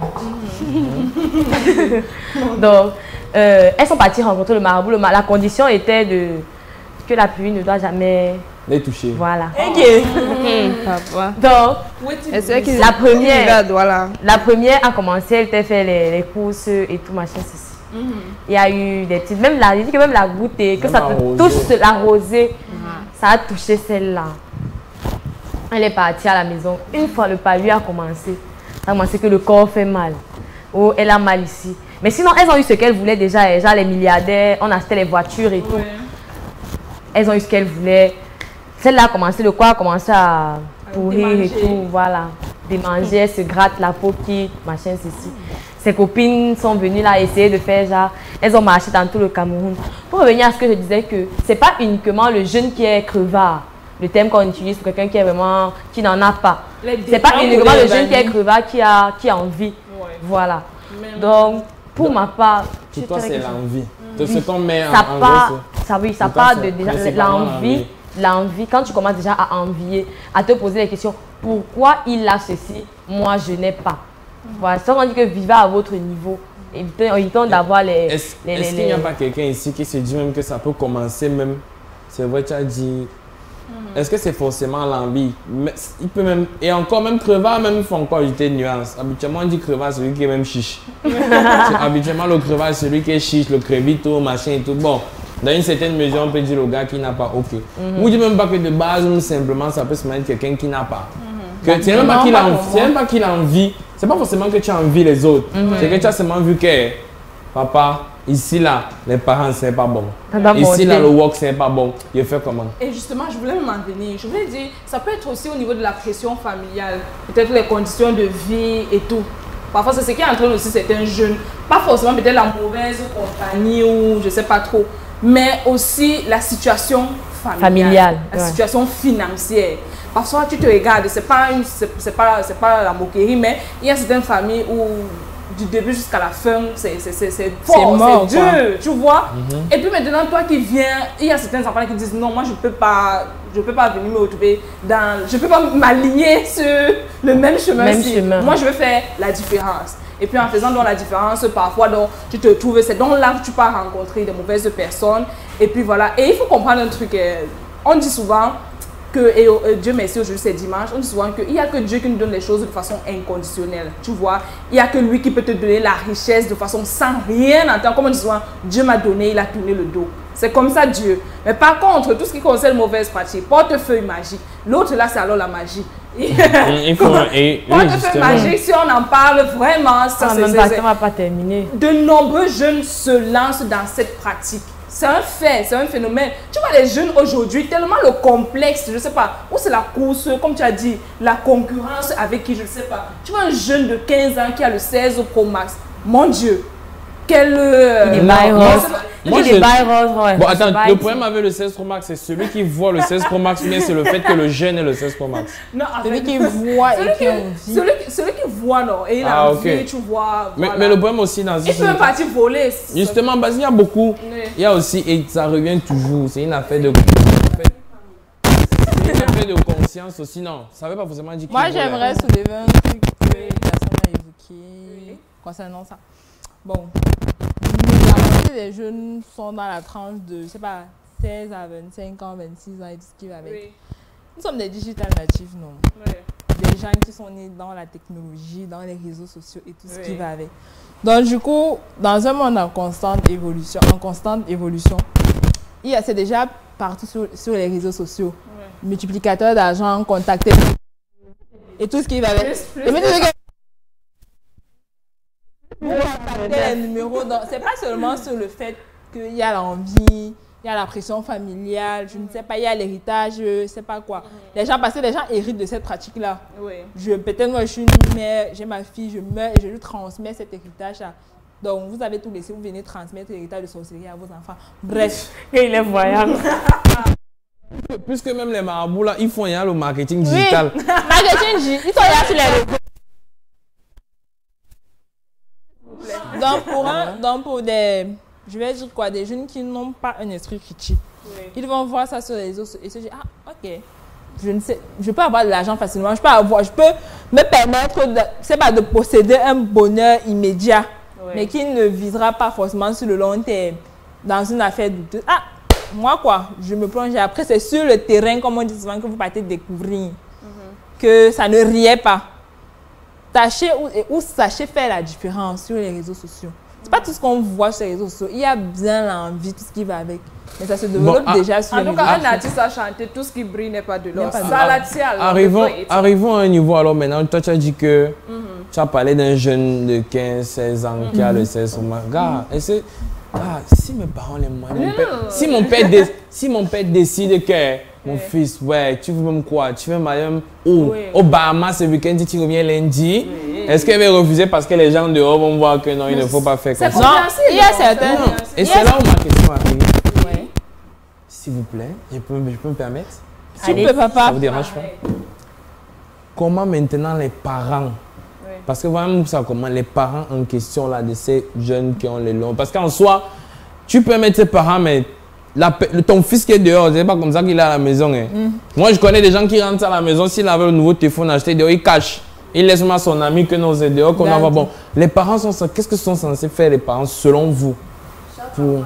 un peu. Bon. Donc, euh, elles sont parties rencontrer le marabout. Le, la condition était de que la pluie ne doit jamais les toucher. Voilà. Okay. Mmh. Donc, la première, voilà. la première a commencé, elle t'a fait les, les courses et tout machin ceci. Mm-hmm. Il y a eu des petites, même la, il dit que même la goutte, que ça te touche la rosée, mm-hmm. ça a touché celle-là. Elle est partie à la maison. Une fois le palu a commencé, elle a commencé que le corps fait mal. Oh, elle a mal ici. Mais sinon, elles ont eu ce qu'elles voulaient déjà. Genre les milliardaires, on achetait les voitures et tout. Ouais. Elles ont eu ce qu'elles voulaient. Celle-là a commencé, le corps a commencé à pourrir et tout. Voilà. Démanger, elle se gratte la peau qui, machin, ceci. Ses copines sont venues là essayer de faire genre. Elles ont marché dans tout le Cameroun. Pour revenir à ce que je disais, que c'est pas uniquement le jeune qui est crevard. Le terme qu'on utilise pour quelqu'un qui est vraiment, qui n'en a pas. C'est pas uniquement le jeune qui est crevard qui a, qui a envie. Ouais. Voilà. Même Donc, pour Donc, ma part... Pour toi, c'est l'envie. De oui. ce qu'on met ça en, en part, gros, ça, oui, ça part de déjà l'envie. L'envie, quand tu commences déjà à envier, à te poser les questions, pourquoi il a ceci, moi je n'ai pas. Mm-hmm. Voilà, c'est on dit que vivez à votre niveau. Évitons d'avoir les... Est-ce est qu'il n'y a pas quelqu'un ici qui se dit même que ça peut commencer même... C'est vrai, tu as dit... Mm-hmm. Est-ce que c'est forcément l'envie? Il peut même... Et encore, même crevard, même il faut encore ajouter une nuance. Habituellement, on dit crevard, celui qui est même chiche. Habituellement, le crevard, celui qui est chiche, le crevito, machin et tout. Bon, dans une certaine mesure, on peut dire au gars qui n'a pas, ok. Mm-hmm. Vous dites même pas que de base, simplement, ça peut se mettre quelqu'un qui n'a pas. Mm-hmm. Que c'est même pas qu'il a, même pas qu'il a envie. C'est pas forcément que tu as envie les autres. Mm-hmm. C'est que tu as seulement vu que, papa, ici là, les parents c'est pas bon. Ici là, le work c'est pas bon. Je fais comment? Et justement, je voulais m'en venir. Je voulais dire, ça peut être aussi au niveau de la pression familiale, peut-être les conditions de vie et tout. Parfois, c'est ce qui entraîne aussi certains jeunes. Pas forcément peut-être la mauvaise compagnie ou je sais pas trop, mais aussi la situation familiale, familiale la ouais. situation financière. Parfois, tu te regardes, c'est pas une, c'est pas, c'est pas la moquerie, mais il y a certaines familles où du début jusqu'à la fin, c'est fort, c'est dur, tu vois. Mm-hmm. Et puis maintenant, toi qui viens, il y a certains enfants qui disent non, moi je peux pas, je peux pas venir me retrouver dans, je peux pas m'aligner sur le même chemin. Même chemin. Moi, je veux faire la différence. Et puis en faisant donc la différence, parfois donc, tu te trouves, c'est donc là que tu peux rencontrer de mauvaises personnes. Et puis voilà. Et il faut comprendre un truc. On dit souvent que, et euh, Dieu merci, aujourd'hui c'est dimanche, on dit souvent qu'il n'y a que Dieu qui nous donne les choses de façon inconditionnelle. Tu vois, il n'y a que lui qui peut te donner la richesse de façon sans rien attendre. Comme on dit souvent, Dieu m'a donné, il a tourné le dos. C'est comme ça Dieu. Mais par contre, tout ce qui concerne mauvaise pratique, portefeuille magique, l'autre là c'est alors la magie. Il faut, et, portefeuille magique, si on en parle vraiment, ça ne va pas terminer. De nombreux jeunes se lancent dans cette pratique. C'est un fait, c'est un phénomène. Tu vois les jeunes aujourd'hui, tellement le complexe, je ne sais pas, ou c'est la course, comme tu as dit, la concurrence avec qui, je ne sais pas. Tu vois un jeune de quinze ans qui a le seize Pro Max, mon Dieu, quel... Euh, il est bail rose. Moi, il est bail rose, ouais. Bon, attends, le problème avec le seize Pro Max, c'est celui qui voit le seize Pro Max, mais c'est le fait que le jeune ait le seize Pro Max. Non, celui qui voit et qui a envie. Celui, celui qui voit, non, et il a ah, envie, okay. Tu vois. Mais, voilà. mais le problème aussi dans il peut même partir voler. Justement, parce qu'il y a beaucoup. Oui. Il y a aussi, et ça revient toujours, c'est une affaire de... C'est une affaire de conscience aussi, non. Ça ne veut pas forcément dire qu'il Moi, j'aimerais soulever un truc que personne n'a évoqué concernant ça. Bon, la moitié des jeunes sont dans la tranche de, je sais pas, seize à vingt-cinq ans, vingt-six ans et tout ce qui va avec. Oui. Nous sommes des digital natifs, non? Oui. Des gens qui sont nés dans la technologie, dans les réseaux sociaux et tout ce oui. qui va avec. Donc du coup, dans un monde en constante évolution, en constante évolution, il y a, c'est déjà partout sur, sur les réseaux sociaux. Oui. Multiplicateur d'argent, contacter et tout ce qui va avec. Plus, plus, c'est pas seulement sur le fait qu'il y a l'envie, il y a la pression familiale, je ne sais pas, il y a l'héritage, je ne sais pas quoi. Les gens, parce que les gens héritent de cette pratique-là. Oui. Peut-être moi je suis une mère, j'ai ma fille, je meurs et je lui transmets cet héritage-là. Donc vous avez tout laissé, vous venez transmettre l'héritage de sorcellerie à vos enfants. Bref. Et il est voyant. Puisque même les marabouts là, ils font y a le marketing digital. Oui. Marketing digital, ils sont là sur les réseaux. Donc pour, un, donc pour des, je vais dire quoi, des jeunes qui n'ont pas un esprit critique, oui. Ils vont voir ça sur les réseaux et se dire, ah ok, je ne sais, je peux avoir de l'argent facilement, je peux avoir, je peux me permettre de, c'est pas de posséder un bonheur immédiat, oui. Mais qui ne visera pas forcément sur le long terme, dans une affaire douteuse. Ah, moi quoi, je me plonge et après c'est sur le terrain, comme on dit souvent, que vous partez découvrir, mm-hmm. que ça ne riait pas. Tâchez ou, ou sachez faire la différence sur les réseaux sociaux. C'est pas tout ce qu'on voit sur les réseaux sociaux. Il y a bien l'envie, tout ce qui va avec. Mais ça se développe bon, déjà sur en les tout réseaux cas, sociaux. un artiste a chanté tout ce qui brille n'est pas de l'or. Pas de Ça la tient. alors, Arrivons, le vrai est- arrivons à un niveau, alors maintenant, toi tu as dit que Mhm. tu as parlé d'un jeune de quinze, seize ans qui a Mhm. le sexe humain. Gars, et c'est- ah, si mes parents les moyens, mon Non. père, si, mon père dé- si mon père décide que mon fils, ouais, tu veux même quoi, tu veux même où, Oui. au Bahamas ce week-end, tu reviens lundi, est-ce qu'elle va refuser parce que les gens dehors vont voir que non, il ne faut pas faire comme C'est ça? compréhensible. il y a certains- Non. Et il y c'est a- là où ma question arrive. S'il vous plaît, je peux, je peux me permettre? S'il vous plaît, papa. Ça vous dérange pas? Comment maintenant les parents, parce que vraiment ça comment les parents en question là de ces jeunes qui ont les longs, parce qu'en soi, tu peux mettre tes parents, mais la, pe- ton fils qui est dehors, c'est pas comme ça qu'il est à la maison. Hein. Mm. Moi je connais des gens qui rentrent à la maison, s'il avait le nouveau téléphone acheté dehors, il cache. Il laisse moi son ami que nous c'est dehors, qu'on D'accord. envoie. Bon, les parents sont, qu'est-ce que sont censés faire les parents selon vous? Pour...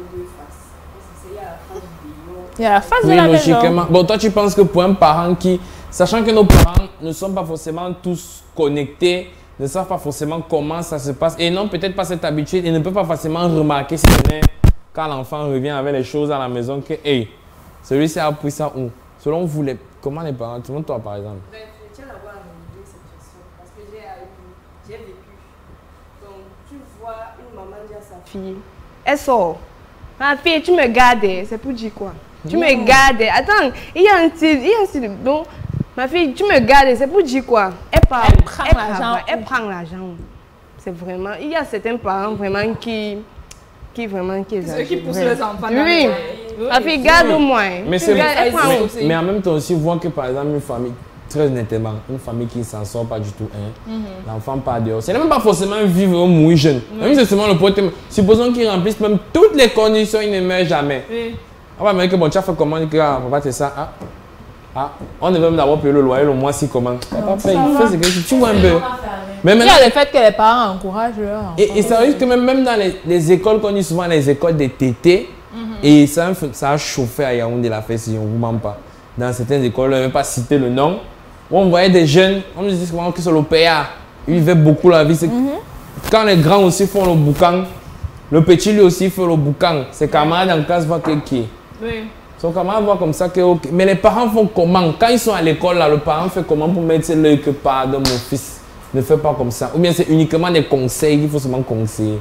Il y a la face Oui, de la logiquement. maison. Bon, toi, tu penses que pour un parent qui, sachant que nos parents ne sont pas forcément tous connectés, ne savent pas forcément comment ça se passe, et n'ont peut-être pas cette habitude, et ne peuvent pas forcément remarquer si ce n'est quand l'enfant revient avec les choses à la maison que, hey, celui-ci a appris ça où? Selon vous, les, comment les parents, selon toi par exemple? Je tiens à voir cette question parce que j'ai j'ai vécu. Donc, tu vois une maman dire à sa fille, elle sort. Ma fille, tu me gardes, c'est pour dire quoi? Tu me Non. gardes. Attends, il y a un style, il y a un style. Donc, ma fille, tu me gardes, c'est pour dire quoi? Elle parle, Elle prend l'argent. travaille, elle prend l'argent. C'est vraiment, il y a certains parents vraiment qui, qui vraiment qui C'est eux qui exagèrent. poussent les enfants dans Oui. les- Ma fille, garde-moi. Mais, Tu c'est gardes- elle prend mais, aussi. mais en même temps aussi, voir que par exemple, une famille, très honnêtement, une famille qui ne s'en sort pas du tout, hein, Mhm. l'enfant part dehors. C'est même pas forcément vivre ou mourir jeune. Même c'est seulement le problème. Supposons qu'il remplisse même toutes les conditions, il ne meurt jamais. Oui. Ah ouais, mais que bon, tu as fait comment, que ah, papa, c'est ça. Ah, ah, on devait même d'abord payer le loyer le mois si comment. Papa, paye, fais ce que tu vois un peu. Mais Il y maintenant, a le fait que les parents encouragent leur enfant. et, et ça arrive que même, même dans les, les écoles qu'on dit souvent, les écoles des tétés, et ça, a fait- ça a chauffé à Yaoundé la fête, si on ne vous ment pas. Dans certaines écoles, je ne vais pas citer le nom, où on voyait des jeunes, on me dit souvent que c'est le P A, ils vivaient beaucoup la vie. c'est- Quand les grands aussi font le boucan, le petit lui aussi fait le boucan. Ses camarades en classe voient que qui est. Oui. Son camarade voit comme ça que ok. Mais les parents font comment? Quand ils sont à l'école, là, le parent fait comment pour mettre l'œil que pardon, mon fils ne fait pas comme ça? Ou bien c'est uniquement des conseils qu'il faut seulement conseiller?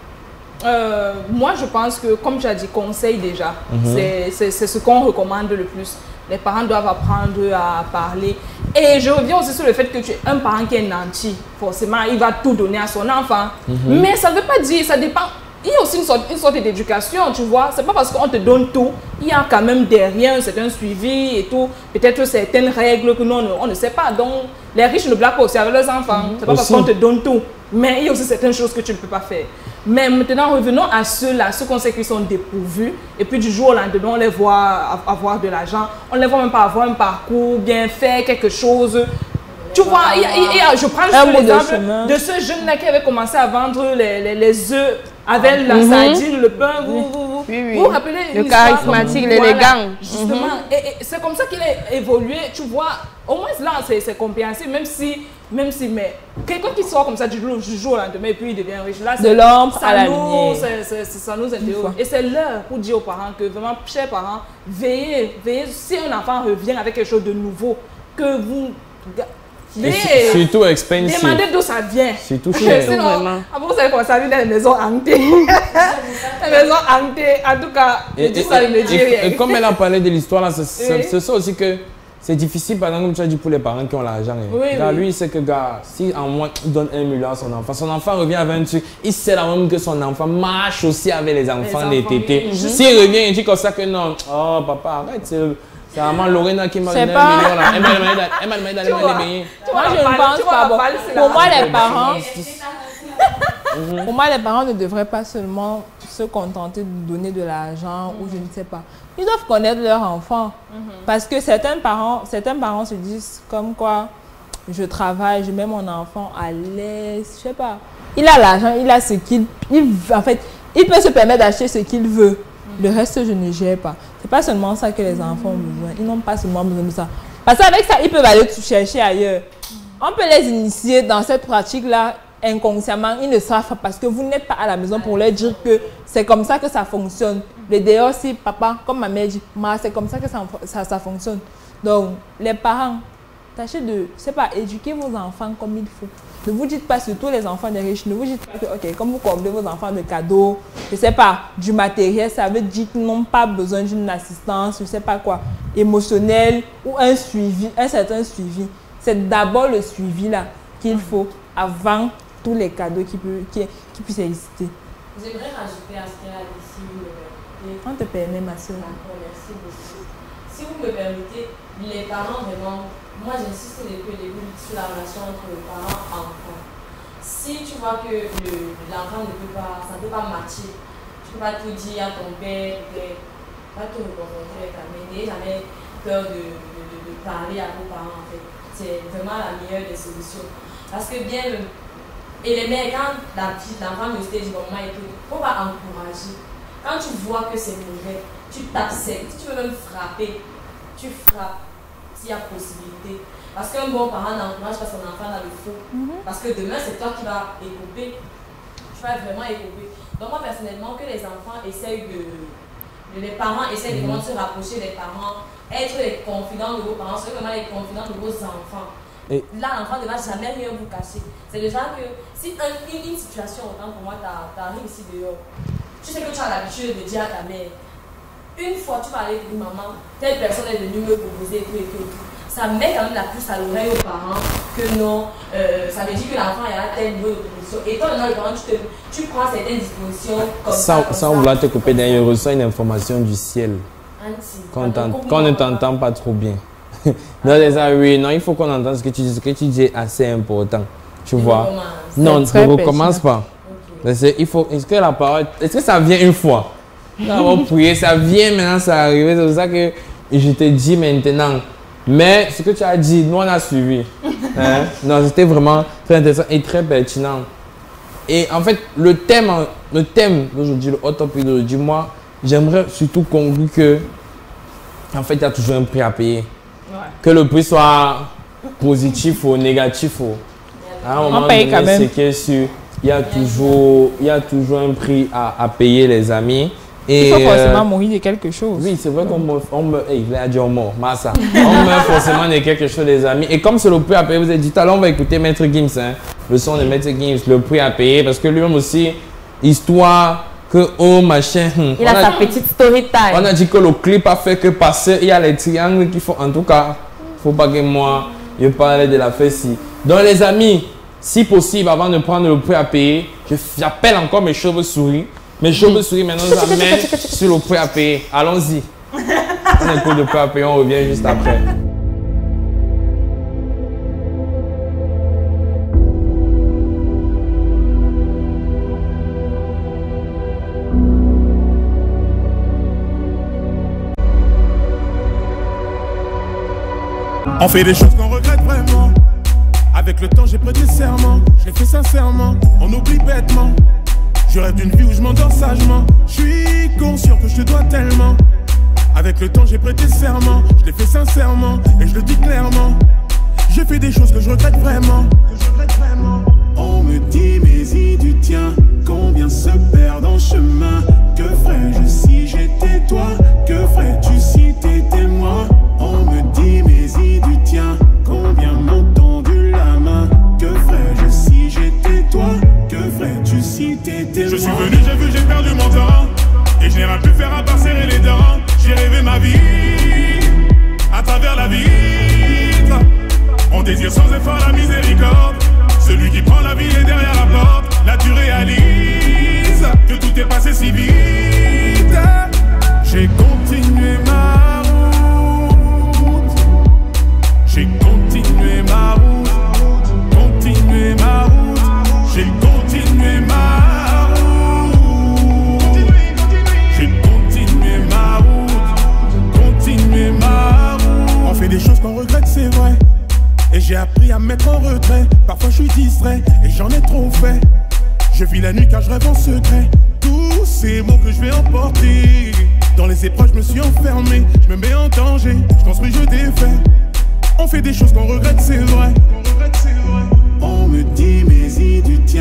Euh, moi, je pense que, comme tu as dit, conseil déjà, Mhm. c'est- c'est c'est ce qu'on recommande le plus. Les parents doivent apprendre à parler. Et je reviens aussi sur le fait que tu es un parent qui est nanti. Forcément, il va tout donner à son enfant. Mhm. Mais ça ne veut pas dire, ça dépend. Il y a aussi une sorte, une sorte d'éducation, tu vois. C'est pas parce qu'on te donne tout, il y a quand même derrière un certain suivi et tout. Peut-être certaines règles que nous, on ne, on ne sait pas. Donc, les riches ne blaguent pas aussi avec leurs enfants. C'est pas parce Aussi. qu'on te donne tout. Mais il y a aussi certaines choses que tu ne peux pas faire. Mais maintenant, revenons à ceux-là, ceux qu'on sait qu'ils sont dépourvus. Et puis du jour au lendemain, on les voit av- avoir de l'argent. On ne les voit même pas avoir un parcours, bien faire quelque chose. Tu vois, il y a- il y a- je prends juste Un bout de l'exemple chemin. de ce jeune-là qui avait commencé à vendre les, les, les œufs avec la Mhm. sardine, le pain. Vous vous, vous, Oui, oui. vous vous rappelez Le une histoire charismatique, comme- l'élégant. Justement. Mhm. Et, et c'est comme ça qu'il a évolué. Tu vois, au moins là, c'est c'est compréhensible. Même si, même si, mais quelqu'un qui sort comme ça du jour, du jour au lendemain et puis il devient riche. Là, De c'est- l'ombre ça à la nous- lumière. c'est- c'est- c'est- Ça nous Une interroge. fois. Et c'est l'heure pour dire aux parents que vraiment, chers parents, veillez, veillez. Si un enfant revient avec quelque chose de nouveau, que vous. Et Veillez. su- surtout expensive. Demandez d'où ça vient. Surtout Parce cher. que sinon, Vraiment. après, vous allez commencer à vivre dans les maisons hantées. Les maisons hantées, en tout cas, je Et, dis et- ça, il me dit et- rien. et comme elle a parlé de l'histoire, là, c'est c'est- Oui. c'est ça aussi que c'est difficile, par exemple, comme tu as dit, pour les parents qui ont l'argent. hein. Oui, Gars, oui. Lui, il sait que, gars, si en moins il donne un million à son enfant, son enfant revient avec un truc, il sait là même que son enfant marche aussi avec les enfants, les enfants, tétés. oui. Mhm. S'il revient, il dit comme ça que non, oh papa, arrête, c'est c'est vraiment Lorena qui m'a C'est donné pas- un million là. Elle m'a demandé d'a- elle m'a demandé d'aller Tu me vois, les baigner. tu Moi, vois, je la ne balle- pense tu vois, pas. la Bon, balle, c'est pour la- moi, les parents, Mhm. pour moi, les parents ne devraient pas seulement se contenter de donner de l'argent ou je ne sais pas. Ils doivent connaître leur enfant. Parce que certains parents, certains parents se disent comme quoi je travaille, je mets mon enfant à l'aise, je sais pas. Il a l'argent, il a ce qu'il, il, en fait, il peut se permettre d'acheter ce qu'il veut. Le reste, je ne gère pas. C'est pas seulement ça que les enfants ont besoin. Ils n'ont pas seulement besoin de ça. Parce qu'avec ça, ils peuvent aller tout chercher ailleurs. On peut les initier dans cette pratique-là inconsciemment, ils ne savent pas parce que vous n'êtes pas à la maison pour leur dire que c'est comme ça que ça fonctionne. Le dehors, si papa, comme ma mère dit, c'est comme ça que ça, ça, ça fonctionne. Donc, les parents, tâchez de, je sais pas, éduquer vos enfants comme il faut. Ne vous dites pas, surtout les enfants des riches, ne vous dites pas que, ok, comme vous comblez vos enfants de cadeaux, je sais pas, du matériel, ça veut dire qu'ils n'ont pas besoin d'une assistance, je sais pas quoi, émotionnelle ou un suivi, un certain suivi. C'est d'abord le suivi là qu'il faut avant tous les cadeaux qui, peut, qui, qui puissent exister. J'aimerais rajouter à ce qu'elle a dit, si vous me permettez. On te permet, ma soeur. Merci beaucoup. Si vous me permettez, les parents vraiment, moi j'insiste depuis le début sur la relation entre le parent et l'enfant. Si tu vois que l'enfant ne peut pas, ça ne peut pas matcher, tu ne peux pas tout dire à ton père, pas tout reconfronter avec ta mère, n'ayez jamais peur de, de, de, de parler à vos parents en fait. C'est vraiment la meilleure des solutions. Parce que bien, et les mères, quand la petite, l'enfant me dit bon, maman et tout, il faut pas encourager. Quand tu vois que c'est mauvais, tu t'acceptes. Si tu veux même frapper, tu frappes s'il y a possibilité. Parce qu'un bon parent n'encourage pas son enfant dans le faux. Mm-hmm. Parce que demain, c'est toi qui vas écoper. Tu vas vraiment écoper. Donc moi, personnellement, que les enfants essayent de... Les parents essayent de vraiment se rapprocher des parents, être les confidents de vos parents, soyez vraiment les confidents de vos enfants. Et là, l'enfant ne va jamais rien vous cacher. C'est déjà que si un, une, une situation, autant pour moi, t'arrives ici dehors, tu sais que tu as l'habitude de dire à ta mère, une fois tu vas aller dire maman, telle personne est venue me proposer et tout et tout et tout. Ça met quand même la puce à l'oreille aux parents que non, euh, ça veut dire que l'enfant est à tel niveau de position. Et toi, maintenant, le parent, tu, te, tu prends certaines dispositions comme sans, ça. Comme sans ça. vouloir te couper d'ailleurs, il reçoit une information du ciel. Quand on ne t'entend pas trop bien. Non, ça, oui, non, il faut qu'on entende ce que tu dis. Ce que tu dis est assez important. Tu je vois. Recommence. Non, ne recommence pas. Okay. Il faut, est-ce que la parole, est-ce que ça vient une fois? Nous avons prié, ça vient maintenant, ça arrive. C'est pour ça que je te dis maintenant. Mais ce que tu as dit, nous on a suivi. Hein? Non, c'était vraiment très intéressant et très pertinent. Et en fait, le thème, le thème d'aujourd'hui, le hot topic d'aujourd'hui, moi, j'aimerais surtout conclure que, en fait, il y a toujours un prix à payer. Ouais. Que le prix soit positif ou négatif. Ou, à un moment donné, c'est que sûr, il y a toujours, il y a toujours un prix à, à payer, les amis. Et il faut forcément euh, mourir de quelque chose. Oui, c'est vrai qu'on meurt. On meurt hey, il a dit on meurt. Massa. On meurt forcément de quelque chose, les amis. Et comme c'est le prix à payer, vous avez dit tout à l'heure, on va écouter Maître Gims. Hein, le son de Maître Gims, le prix à payer. Parce que lui-même aussi, histoire que, oh machin. Il a, a sa petite story time. On a dit que le clip a fait que passer. Il y a les triangles qu'il faut. En tout cas, il ne faut pas que moi, je parle de la fesse-ci. Donc, les amis, si possible, avant de prendre le prix à payer, j'appelle encore mes chauves-souris. Mes chauves-souris maintenant nous amènent sur le prix à payer. Allons-y. On écoute le prix à payer, on revient juste après. On fait des choses qu'on regrette vraiment. Avec le temps j'ai prêté serment. Je l'ai fait sincèrement, on oublie bêtement. Je rêve d'une vie où je m'endors sagement. Je suis conscient que je te dois tellement. Avec le temps j'ai prêté serment. Je l'ai fait sincèrement et je le dis clairement. J'ai fait des choses que je regrette vraiment. Que je regrette vraiment. On me dit mais y du tien. Combien se perdent en chemin. Que ferais-je si j'étais toi? Que ferais-tu si t'étais moi? On me dit mais y du tien. Combien m'ont tendu la main. Que ferais-je si j'étais toi? Que ferais-tu si t'étais moi? Je suis venu, j'ai vu, j'ai perdu mon temps. Et je n'ai rien pu faire à part serrer les dents. J'ai rêvé ma vie à travers la vitre. On désire sans effort la miséricorde. Celui qui prend la vie est derrière la porte. Là tu réalises que tout est passé si vite. J'ai continué ma route. J'ai continué ma route. Continué ma route. J'ai continué ma route. J'ai continué ma route. Continué ma route. On fait des choses qu'on regrette, c'est vrai. Et j'ai appris à me mettre en retrait. Parfois je suis distrait et j'en ai trop fait. Je vis la nuit car je rêve en secret. Tous ces mots que je vais emporter. Dans les épreuves je me suis enfermé. Je me mets en danger, je construis, je défais. On fait des choses qu'on regrette, c'est vrai. On me dit mais y du tien.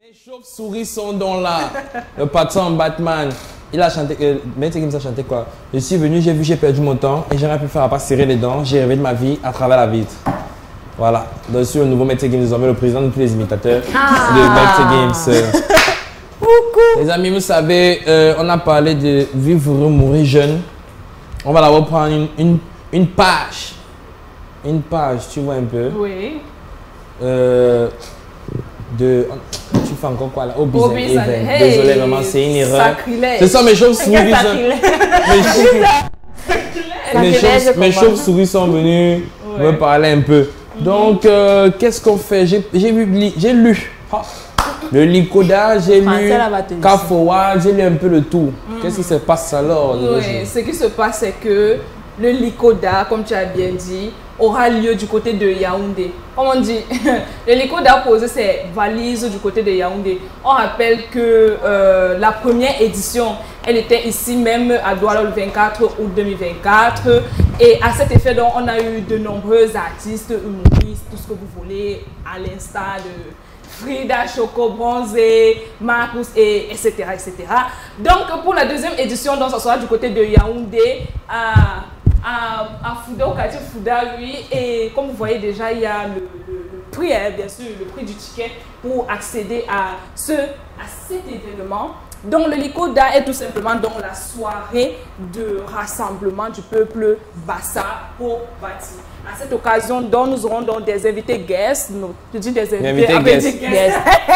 Les chauves-souris sont dans là. Le patron Batman, il a chanté. Euh, Maître Gims a chanté quoi? Je suis venu, j'ai vu, j'ai perdu mon temps et j'aurais pu faire à part serrer les dents. J'ai rêvé de ma vie à travers la vitre. Voilà. Donc, sur le nouveau Maître Gims, désormais le président de tous les imitateurs ah. de Maître Gims. Les amis, vous savez, euh, on a parlé de vivre ou mourir jeune. On va d'abord prendre une, une, une page. Une page, tu vois un peu. Oui. Euh, de. Tu fais encore quoi là? Oh, bizarre. Hey, désolé, maman, c'est une erreur. Sacrilège. C'est ça, mes chauves-souris. Mes, mes chauves-souris sont venus ouais. me parler un peu. Donc, euh, qu'est-ce qu'on fait? J'ai vu, j'ai lu. Oh. Le Likoda, j'ai lu Kafoa, j'ai lu un peu le tout. Mm. Qu'est-ce qui se passe alors? Oui, ce qui se passe, c'est que le Likoda, comme tu as bien dit, aura lieu du côté de Yaoundé. Comme on dit, le Likoda a posé ses valises du côté de Yaoundé. On rappelle que euh, la première édition, elle était ici même à Douala le vingt-quatre août deux mille vingt-quatre. Et à cet effet, donc, on a eu de nombreux artistes, humoristes, tout ce que vous voulez, à l'instar de Frida, Choco, Bronzé, Marcus, et etc., et cetera. Donc, pour la deuxième édition, donc, ça sera du côté de Yaoundé, à, à, à Fouda, au quartier Fouda, lui. Et comme vous voyez déjà, il y a le, le, le prix, hein, bien sûr, le prix du ticket pour accéder à, ce, à cet événement. Donc, le Likoda est tout simplement donc, la soirée de rassemblement du peuple Bassa au Bati. À cette occasion, donc, nous aurons donc des invités guests, nous, je dis des invités, invités guests. guests.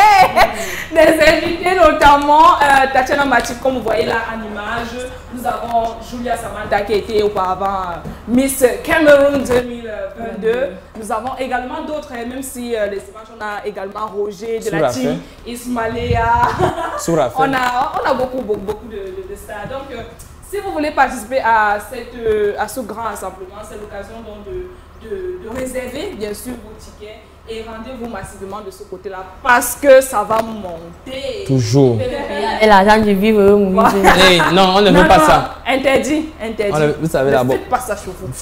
Des invités notamment euh, Tatiana Matip, comme vous voyez là en image. Nous avons Julia Samantha qui a été auparavant euh, Miss Cameroun deux mille vingt-deux. Nous avons également d'autres, même si euh, les images, on a également Roger de la team, Ismaléa. on, a, on a beaucoup, beaucoup, beaucoup de, de, de stars. Donc, euh, si vous voulez participer à, cette, euh, à ce grand rassemblement, c'est l'occasion donc de, de, de réserver bien sûr vos tickets et rendez-vous massivement de ce côté-là parce que ça va monter. Toujours. Et l'argent du vivre, mourir. Hey, non, on ne veut non, pas non, ça. Interdit, interdit. Le, vous savez d'abord. Ne faites pas ça chez vous.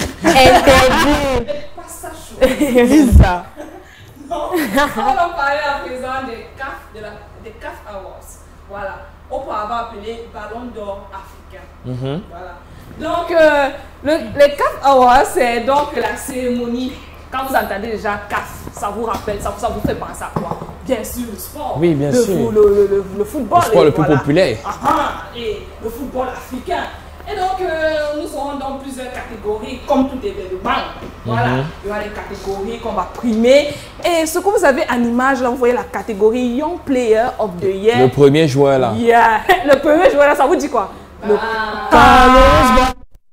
Interdit. Ne faites pas ça chez vous. C'est ça. Non, on va parler à présent des C A F, de la, des C A F Awards. Voilà. Auparavant appelé Ballon d'Or africain. Mm-hmm. Voilà. Donc, euh, le, les C A F Awards, c'est donc la cérémonie. Quand vous entendez déjà C A F, ça vous rappelle, ça, ça vous fait penser à quoi? Bien sûr, le sport. Oui, bien le, sûr. Le, le, le, le football. Le sport et, le plus voilà. populaire. Ah, ah, et le football africain. Et donc, euh, nous aurons dans plusieurs catégories, comme tout événement. Voilà, mm-hmm. Il y aura les catégories qu'on va primer. Et ce que vous avez en image, là, vous voyez la catégorie Young Player of the Year. Le premier joueur, là. Yeah. Le premier joueur, là, ça vous dit quoi? Le ah. Carlos.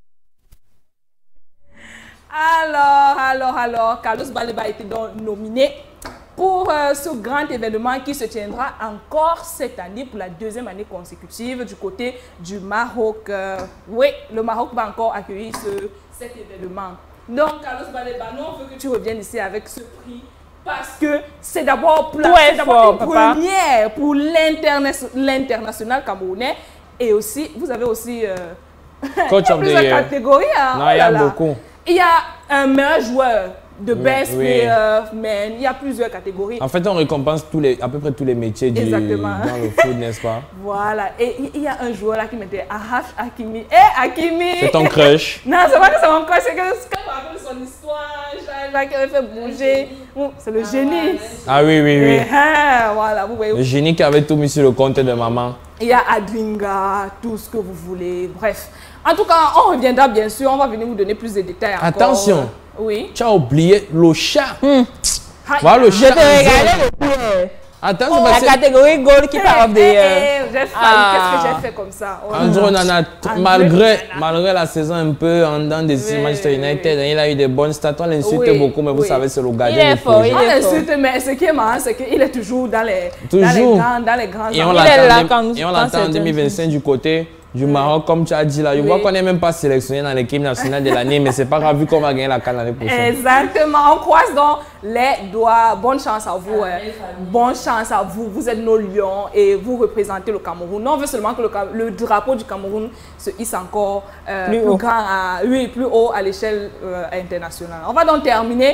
Alors, alors, alors, Carlos Baleba a été donc nominé pour euh, ce grand événement qui se tiendra encore cette année pour la deuxième année consécutive du côté du Maroc. Euh, oui, le Maroc va encore accueillir ce, cet événement. Donc, Carlos Baleba, nous, on veut que tu reviennes ici avec ce prix parce que c'est d'abord pour la une première pour l'international camerounais et aussi, vous avez aussi euh, Coach of the plusieurs year. catégories. Hein, non, oh il y a là beaucoup. Là. Il y a un meilleur joueur de best oui. player, mais il y a plusieurs catégories. En fait, on récompense tous les, à peu près tous les métiers du, dans le foot, n'est-ce pas? Voilà. Et il y a un joueur là qui m'était Araf Hakimi. Eh, Hakimi! C'est ton crush? Non, c'est pas que c'est mon crush, c'est que quand je me rappelle son histoire, qui avait fait bouger, c'est le génie. Ah oui, oui, oui. Ah, voilà, vous voyez. Le génie qui avait tout mis sur le compte de maman. Il y a Adringa, tout ce que vous voulez, bref. En tout cas, on reviendra bien sûr, on va venir vous donner plus de détails encore. Attention! Oui. Tu as oublié le chat. Mm. Voilà le chat. Je te regarde le coup. Attends, oh, c'est la catégorie goal qui parle de. J'ai failli. Qu'est-ce que j'ai fait comme ça? Oh, Andrew Nana, malgré, malgré la saison un peu en dedans des oui, Manchester United, oui. Il a eu des bonnes stats. On l'insulte oui, beaucoup, mais vous oui. savez, c'est le gardien. Il est fort. On l'insulte, mais ce qui est marrant, c'est qu'il est toujours dans les, toujours. Dans les grands, dans les grands. Et on l'attend en deux mille vingt-cinq du côté du Maroc, comme tu as dit là. Je oui. vois qu'on n'est même pas sélectionné dans l'équipe nationale de l'année, mais c'est pas grave vu qu'on va gagner la CAN l'année prochaine. Exactement, on croise donc les doigts. Bonne chance à vous. Hein. Bonne chance à vous. Vous êtes nos lions et vous représentez le Cameroun. Non, on veut seulement que le, le drapeau du Cameroun se hisse encore euh, plus, plus grand, à, oui, plus haut à l'échelle euh, internationale. On va donc terminer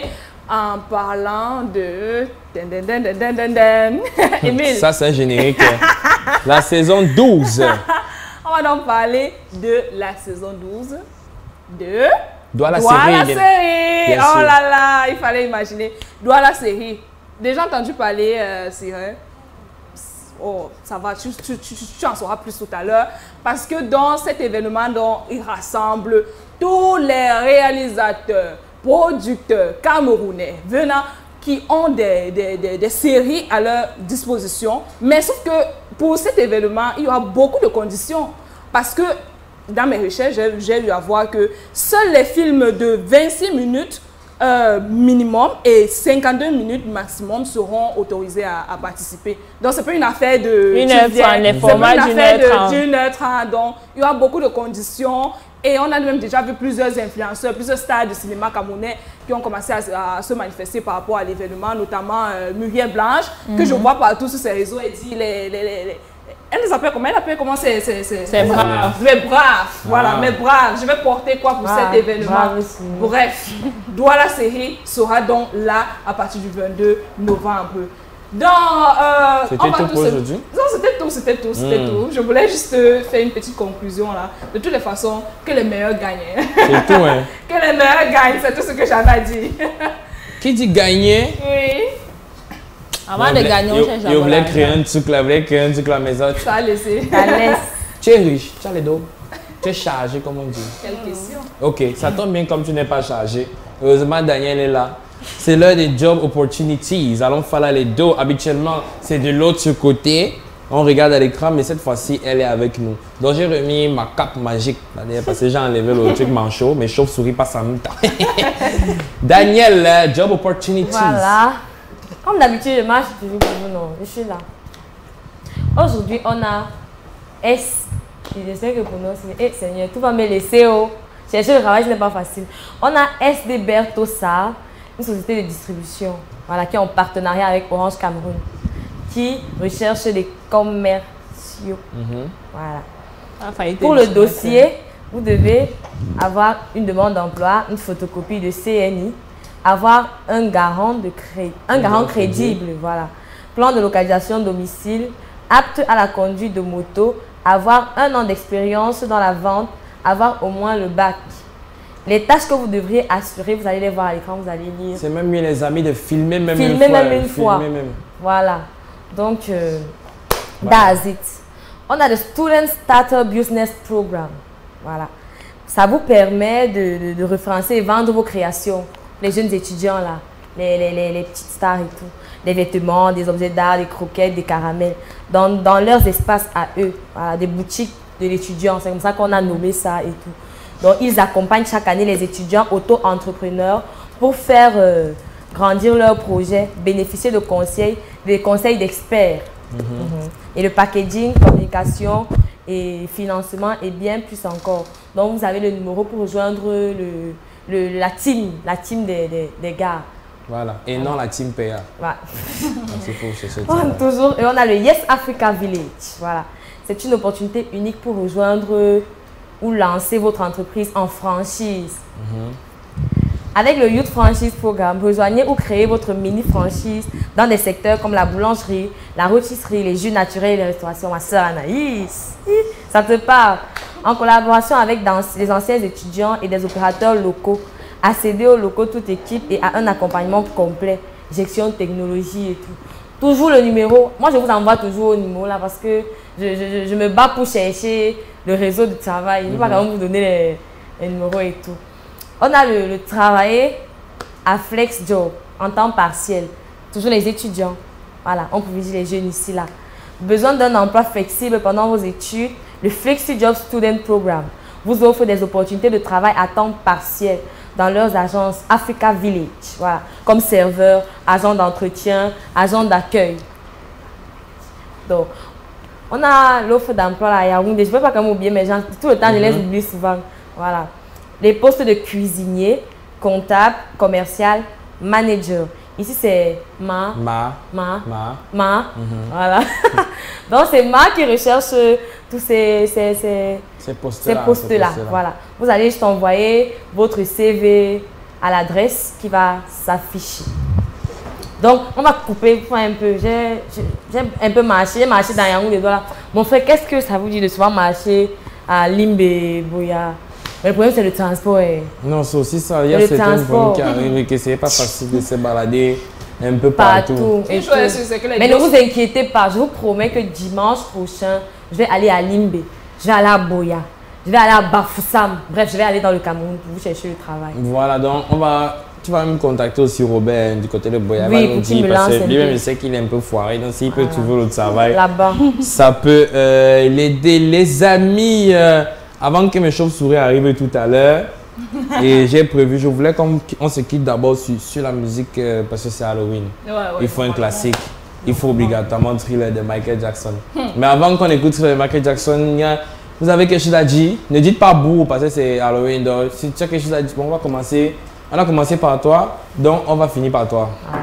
en parlant de... Den, den, den, den, den, den. Émile. Ça, c'est un générique. La saison douze. On va donc parler de la saison douze de... Douala Douala série. série. Bien Oh sûr. là là, il fallait imaginer. Douala série. Déjà entendu parler, euh, Siré. Oh, ça va, tu, tu, tu, tu en sauras plus tout à l'heure. Parce que dans cet événement, dont il rassemble tous les réalisateurs, producteurs camerounais venant qui ont des, des, des, des séries à leur disposition. Mais sauf que pour cet événement, il y aura beaucoup de conditions. Parce que dans mes recherches, j'ai eu à voir que seuls les films de vingt-six minutes euh, minimum et cinquante-deux minutes maximum seront autorisés à, à participer. Donc, c'est pas une affaire de... Une heure trente, les formats d'une heure trente. d'une heure trente. Donc, il y aura beaucoup de conditions. Et on a même déjà vu plusieurs influenceurs, plusieurs stars du cinéma camerounais qui ont commencé à, à se manifester par rapport à l'événement, notamment euh, Muriel Blanche, mm-hmm. que je vois partout sur ses réseaux. Elle dit les... les, les, les elle les appelle comment? Elle appelle comment? C'est brave. Mais brave, voilà, mais brave. Je vais porter quoi pour Ah, cet événement? brave, Bref, Douala série sera donc là à partir du vingt-deux novembre. Donc, euh, c'était tout pour aujourd'hui? Non, c'était tout, c'était tout, c'était mm. tout. Je voulais juste faire une petite conclusion là. De toutes les façons, que les meilleurs gagnent. C'est tout, hein? Que les meilleurs gagnent, c'est tout ce que j'avais à dire. Qui dit gagner? Oui. Avant de gagner, on cherche à Il voulait créer un truc là, il voulait créer un truc là, mais ça. Ça a laissé. Ça laisse. Tu es riche, tu as les dos. Tu es chargé, comme on dit. Quelle question? Ok, ça tombe bien comme tu n'es pas chargé. Heureusement, Daniel est là. C'est l'heure des job opportunities. Allons faire les dos. Habituellement, c'est de l'autre côté. On regarde à l'écran, mais cette fois-ci, elle est avec nous. Donc, j'ai remis ma cape magique. Parce que j'ai enlevé le truc manchot, mais chauve-souris passe en même temps. Daniel, job opportunities. Voilà. Comme d'habitude, je marche toujours pour vous, non. Je suis là. Aujourd'hui, on a S. J'espère que pour nous, c'est eh, Seigneur, tout va me laisser. Oh. Chercher le travail, ce n'est pas facile. On a S D Bertosa, une société de distribution, voilà, qui est en partenariat avec Orange Cameroun, qui recherche des commerciaux. Mm-hmm. Voilà. Ah, pour le dossier, vous devez avoir une demande d'emploi, une photocopie de C N I, avoir un garant, de cré... un garant crédible, voilà. Plan de localisation domicile, apte à la conduite de moto, avoir un an d'expérience dans la vente, avoir au moins le bac. Les tâches que vous devriez assurer, vous allez les voir à l'écran, vous allez lire. C'est même mieux les amis de filmer même filmer une fois. Même une fois. Filmer même. Voilà. Donc, euh, voilà. That's it. On a le Student Starter Business Program. Voilà. Ça vous permet de, de, de référencer et vendre vos créations. Les jeunes étudiants là, les, les, les, les petites stars et tout. Des vêtements, des objets d'art, des croquettes, des caramels. Dans, dans leurs espaces à eux. Voilà, des boutiques de l'étudiant. C'est comme ça qu'on a nommé ça et tout. Donc, ils accompagnent chaque année les étudiants auto-entrepreneurs pour faire euh, grandir leurs projets, bénéficier de conseils, des conseils d'experts. Mm-hmm. Mm-hmm. Et le packaging, communication et financement et bien plus encore. Donc, vous avez le numéro pour rejoindre le, le, la team, la team des, des, des gars. Voilà, et non la team P A. Voilà. C'est faux, c'est ce on, toujours, et on a le Yes Africa Village. Voilà. C'est une opportunité unique pour rejoindre ou lancer votre entreprise en franchise. Mm-hmm. Avec le Youth Franchise Programme, rejoignez ou créez votre mini-franchise dans des secteurs comme la boulangerie, la rôtisserie, les jus naturels et les restaurations. Ma soeur Anaïs, ça te parle. En collaboration avec les anciens étudiants et des opérateurs locaux, accéder aux locaux toute équipe et à un accompagnement complet, gestion de technologie et tout. Toujours le numéro, moi je vous envoie toujours au numéro là parce que je, je, je me bats pour chercher le réseau de travail. Je ne vais pas quand même vous donner les, les numéros et tout. On a le, le travail à Flex Job en temps partiel. Toujours les étudiants. Voilà, on privilégie les jeunes ici là. Besoin d'un emploi flexible pendant vos études, le Flexi Job Student Program vous offre des opportunités de travail à temps partiel dans leurs agences Africa Village, voilà, comme serveur, agent d'entretien, agent d'accueil. Donc, on a l'offre d'emploi à Yaoundé. Je ne peux pas quand même oublier mes gens. Tout le temps, mm-hmm. je les oublie souvent. Voilà. Les postes de cuisinier, comptable, commercial, manager. Ici, c'est Ma. Ma. Ma. Ma. Ma. Mm-hmm. Voilà. Donc, c'est Ma qui recherche tous ces, ces, ces, ces postes-là. Ces postes-là. Voilà. Vous allez juste envoyer votre C V, à l'adresse qui va s'afficher. Donc, on va couper un peu. J'ai un peu marché, j'ai marché dans Yangou les doigts là. Mon frère, qu'est-ce que ça vous dit de souvent marcher à Limbe, Boya? Mais le problème, c'est le transport. Eh. Non, c'est aussi ça. Il y a certaines personnes qui arrivent et que ce n'est pas facile de se balader un peu partout. partout et tout. Mais ne vous inquiétez pas, je vous promets que dimanche prochain, je vais aller à Limbe, je vais aller à Boya, je vais aller à Bafoussam. Bref, je vais aller dans le Cameroun pour vous chercher le travail. Voilà, donc on va... Tu vas même contacter aussi Robert du côté de Boya. Oui, pour qu'il me lance un peu. Lui-même, il sait qu'il est un peu foiré, donc s'il peut trouver le travail, là-bas, ça peut euh, l'aider. Les amis, euh, avant que mes chauves-souris arrivent tout à l'heure, et j'ai prévu, je voulais qu'on on se quitte d'abord sur, sur la musique euh, parce que c'est Halloween. Ouais, ouais, il faut un classique. Il faut obligatoirement Thriller de Michael Jackson. Hmm. Mais avant qu'on écoute Thriller de Michael Jackson, il y a, vous avez quelque chose à dire. Ne dites pas bourre parce que c'est Halloween. Donc, si tu as quelque chose à dire, bon, on va commencer. On a commencé par toi, donc on va finir par toi. Voilà.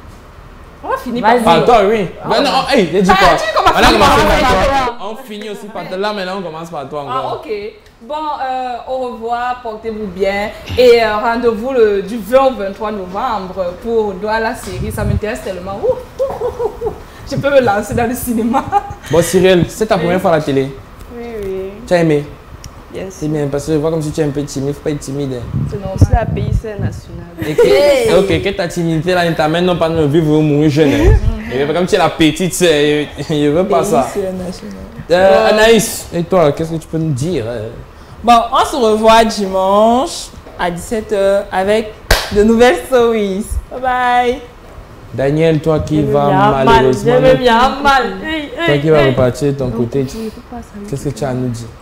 On va finir par, par toi, oui. Ah, ben non, hey, j'ai dit quoi? On a commencé par toi. On finit aussi par toi. Là, maintenant, on commence par toi encore. Ah, ok. Bon, euh, au revoir, portez-vous bien. Et euh, rendez-vous le du vingt au vingt-trois novembre pour Douala série. Ça m'intéresse tellement. Ouh, ouh, ouh, ouh. Je peux me lancer dans le cinéma. Bon, Cyril, c'est ta oui. première fois à la télé? Oui, oui. Tu as aimé? Yes. C'est bien, parce que je vois comme si tu es un peu timide, il ne faut pas être timide. C'est non, c'est la P I C nationale. Okay. Ok, que ta timidité là, ne t'amène non pas de vivre ou mourir jeune. Hein. Comme tu es la petite, je ne veux pas ça. Euh, Anaïs, et toi, qu'est-ce que tu peux nous dire? Bon, on se revoit dimanche à dix-sept heures avec de nouvelles stories. Bye bye. Daniel, toi qui vas malheureusement. Je me bien mal. Toi qui vas repartir de ton côté, qu'est-ce que tu as à nous dire?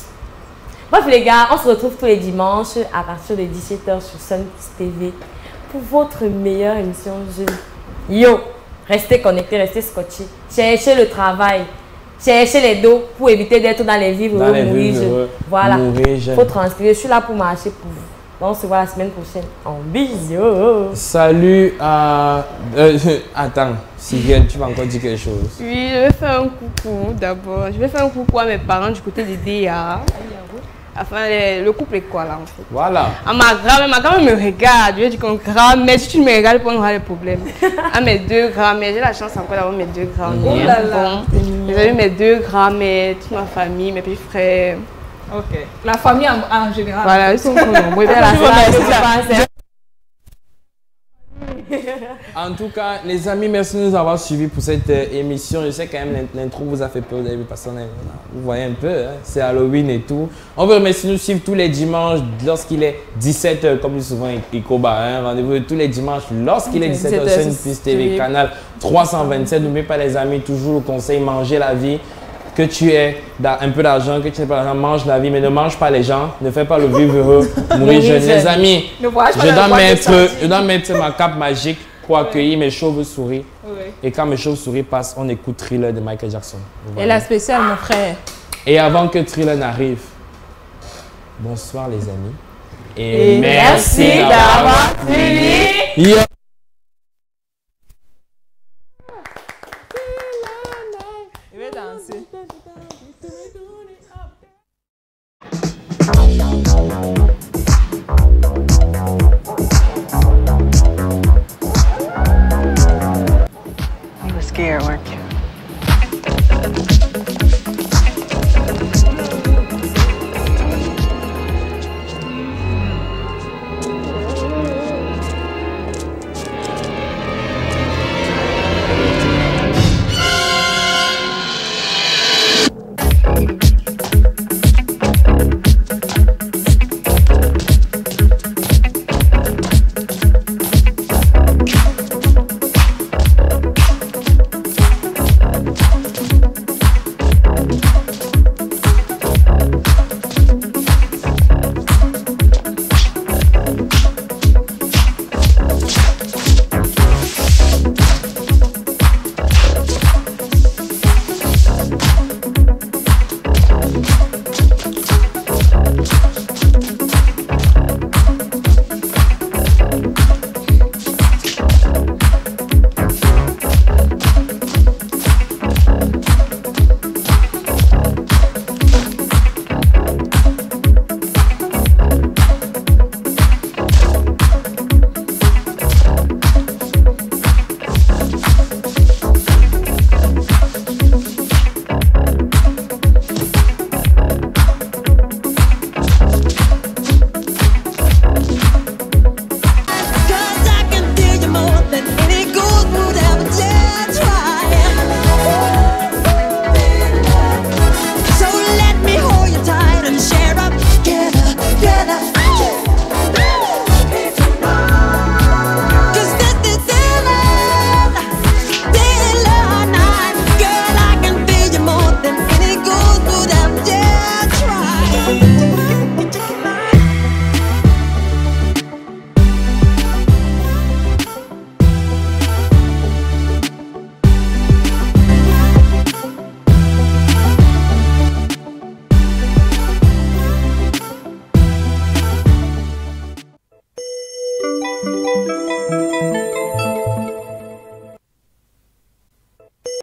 Bref les gars, on se retrouve tous les dimanches à partir de dix-sept heures sur Sun T V pour votre meilleure émission jeune. Yo, restez connectés, restez scotchés. Cherchez le travail, cherchez les dos pour éviter d'être dans les vivres heureux, mourir jeune. Voilà, il faut transpirer. Je suis là pour marcher pour vous. Donc on se voit la semaine prochaine. En bisous. Salut à... Euh, attends, Cyril, tu vas encore dire quelque chose? Oui, je vais faire un coucou d'abord. Je vais faire un coucou à mes parents du côté des D A. Enfin, les, le couple est quoi là en fait? Voilà. À ma grand-mère, ma grand-mère me regarde. Je lui ai dit qu'on grand-mère, si tu ne me regardes pas, on aura des problèmes. À mes deux grand-mères, j'ai la chance encore d'avoir mes deux grand-mères. Oh là là. Bon, j'ai eu mes deux grand-mères, toute ma famille, mes petits frères. Ok. La famille en, en général. Voilà, ils sont nombreux. En tout cas, les amis, merci de nous avoir suivis pour cette euh, émission. Je sais quand même l'intro vous a fait peur, vous avez vu, parce que vous voyez un peu, hein, c'est Halloween et tout. On vous remercie de nous suivre tous les dimanches lorsqu'il est dix-sept heures, comme dit souvent Ikoba. Hein, rendez-vous tous les dimanches lorsqu'il est dix-sept heures sur Plus T V, canal trois cent vingt-sept. N'oubliez pas les amis, toujours le conseil, mangez la vie. Que tu aies un peu d'argent, que tu n'aies pas d'argent, mange la vie, mais ne mange pas les gens, ne fais pas le vivre heureux, mourir jeune. Les amis, je dois, mettre, je dois mettre ma cape magique pour accueillir mes chauves-souris. Oui. Et quand mes chauves-souris passent, on écoute Thriller de Michael Jackson. Voilà. Et la spéciale, mon frère. Et avant que Thriller n'arrive, bonsoir les amis. Et, Et merci d'avoir suivi.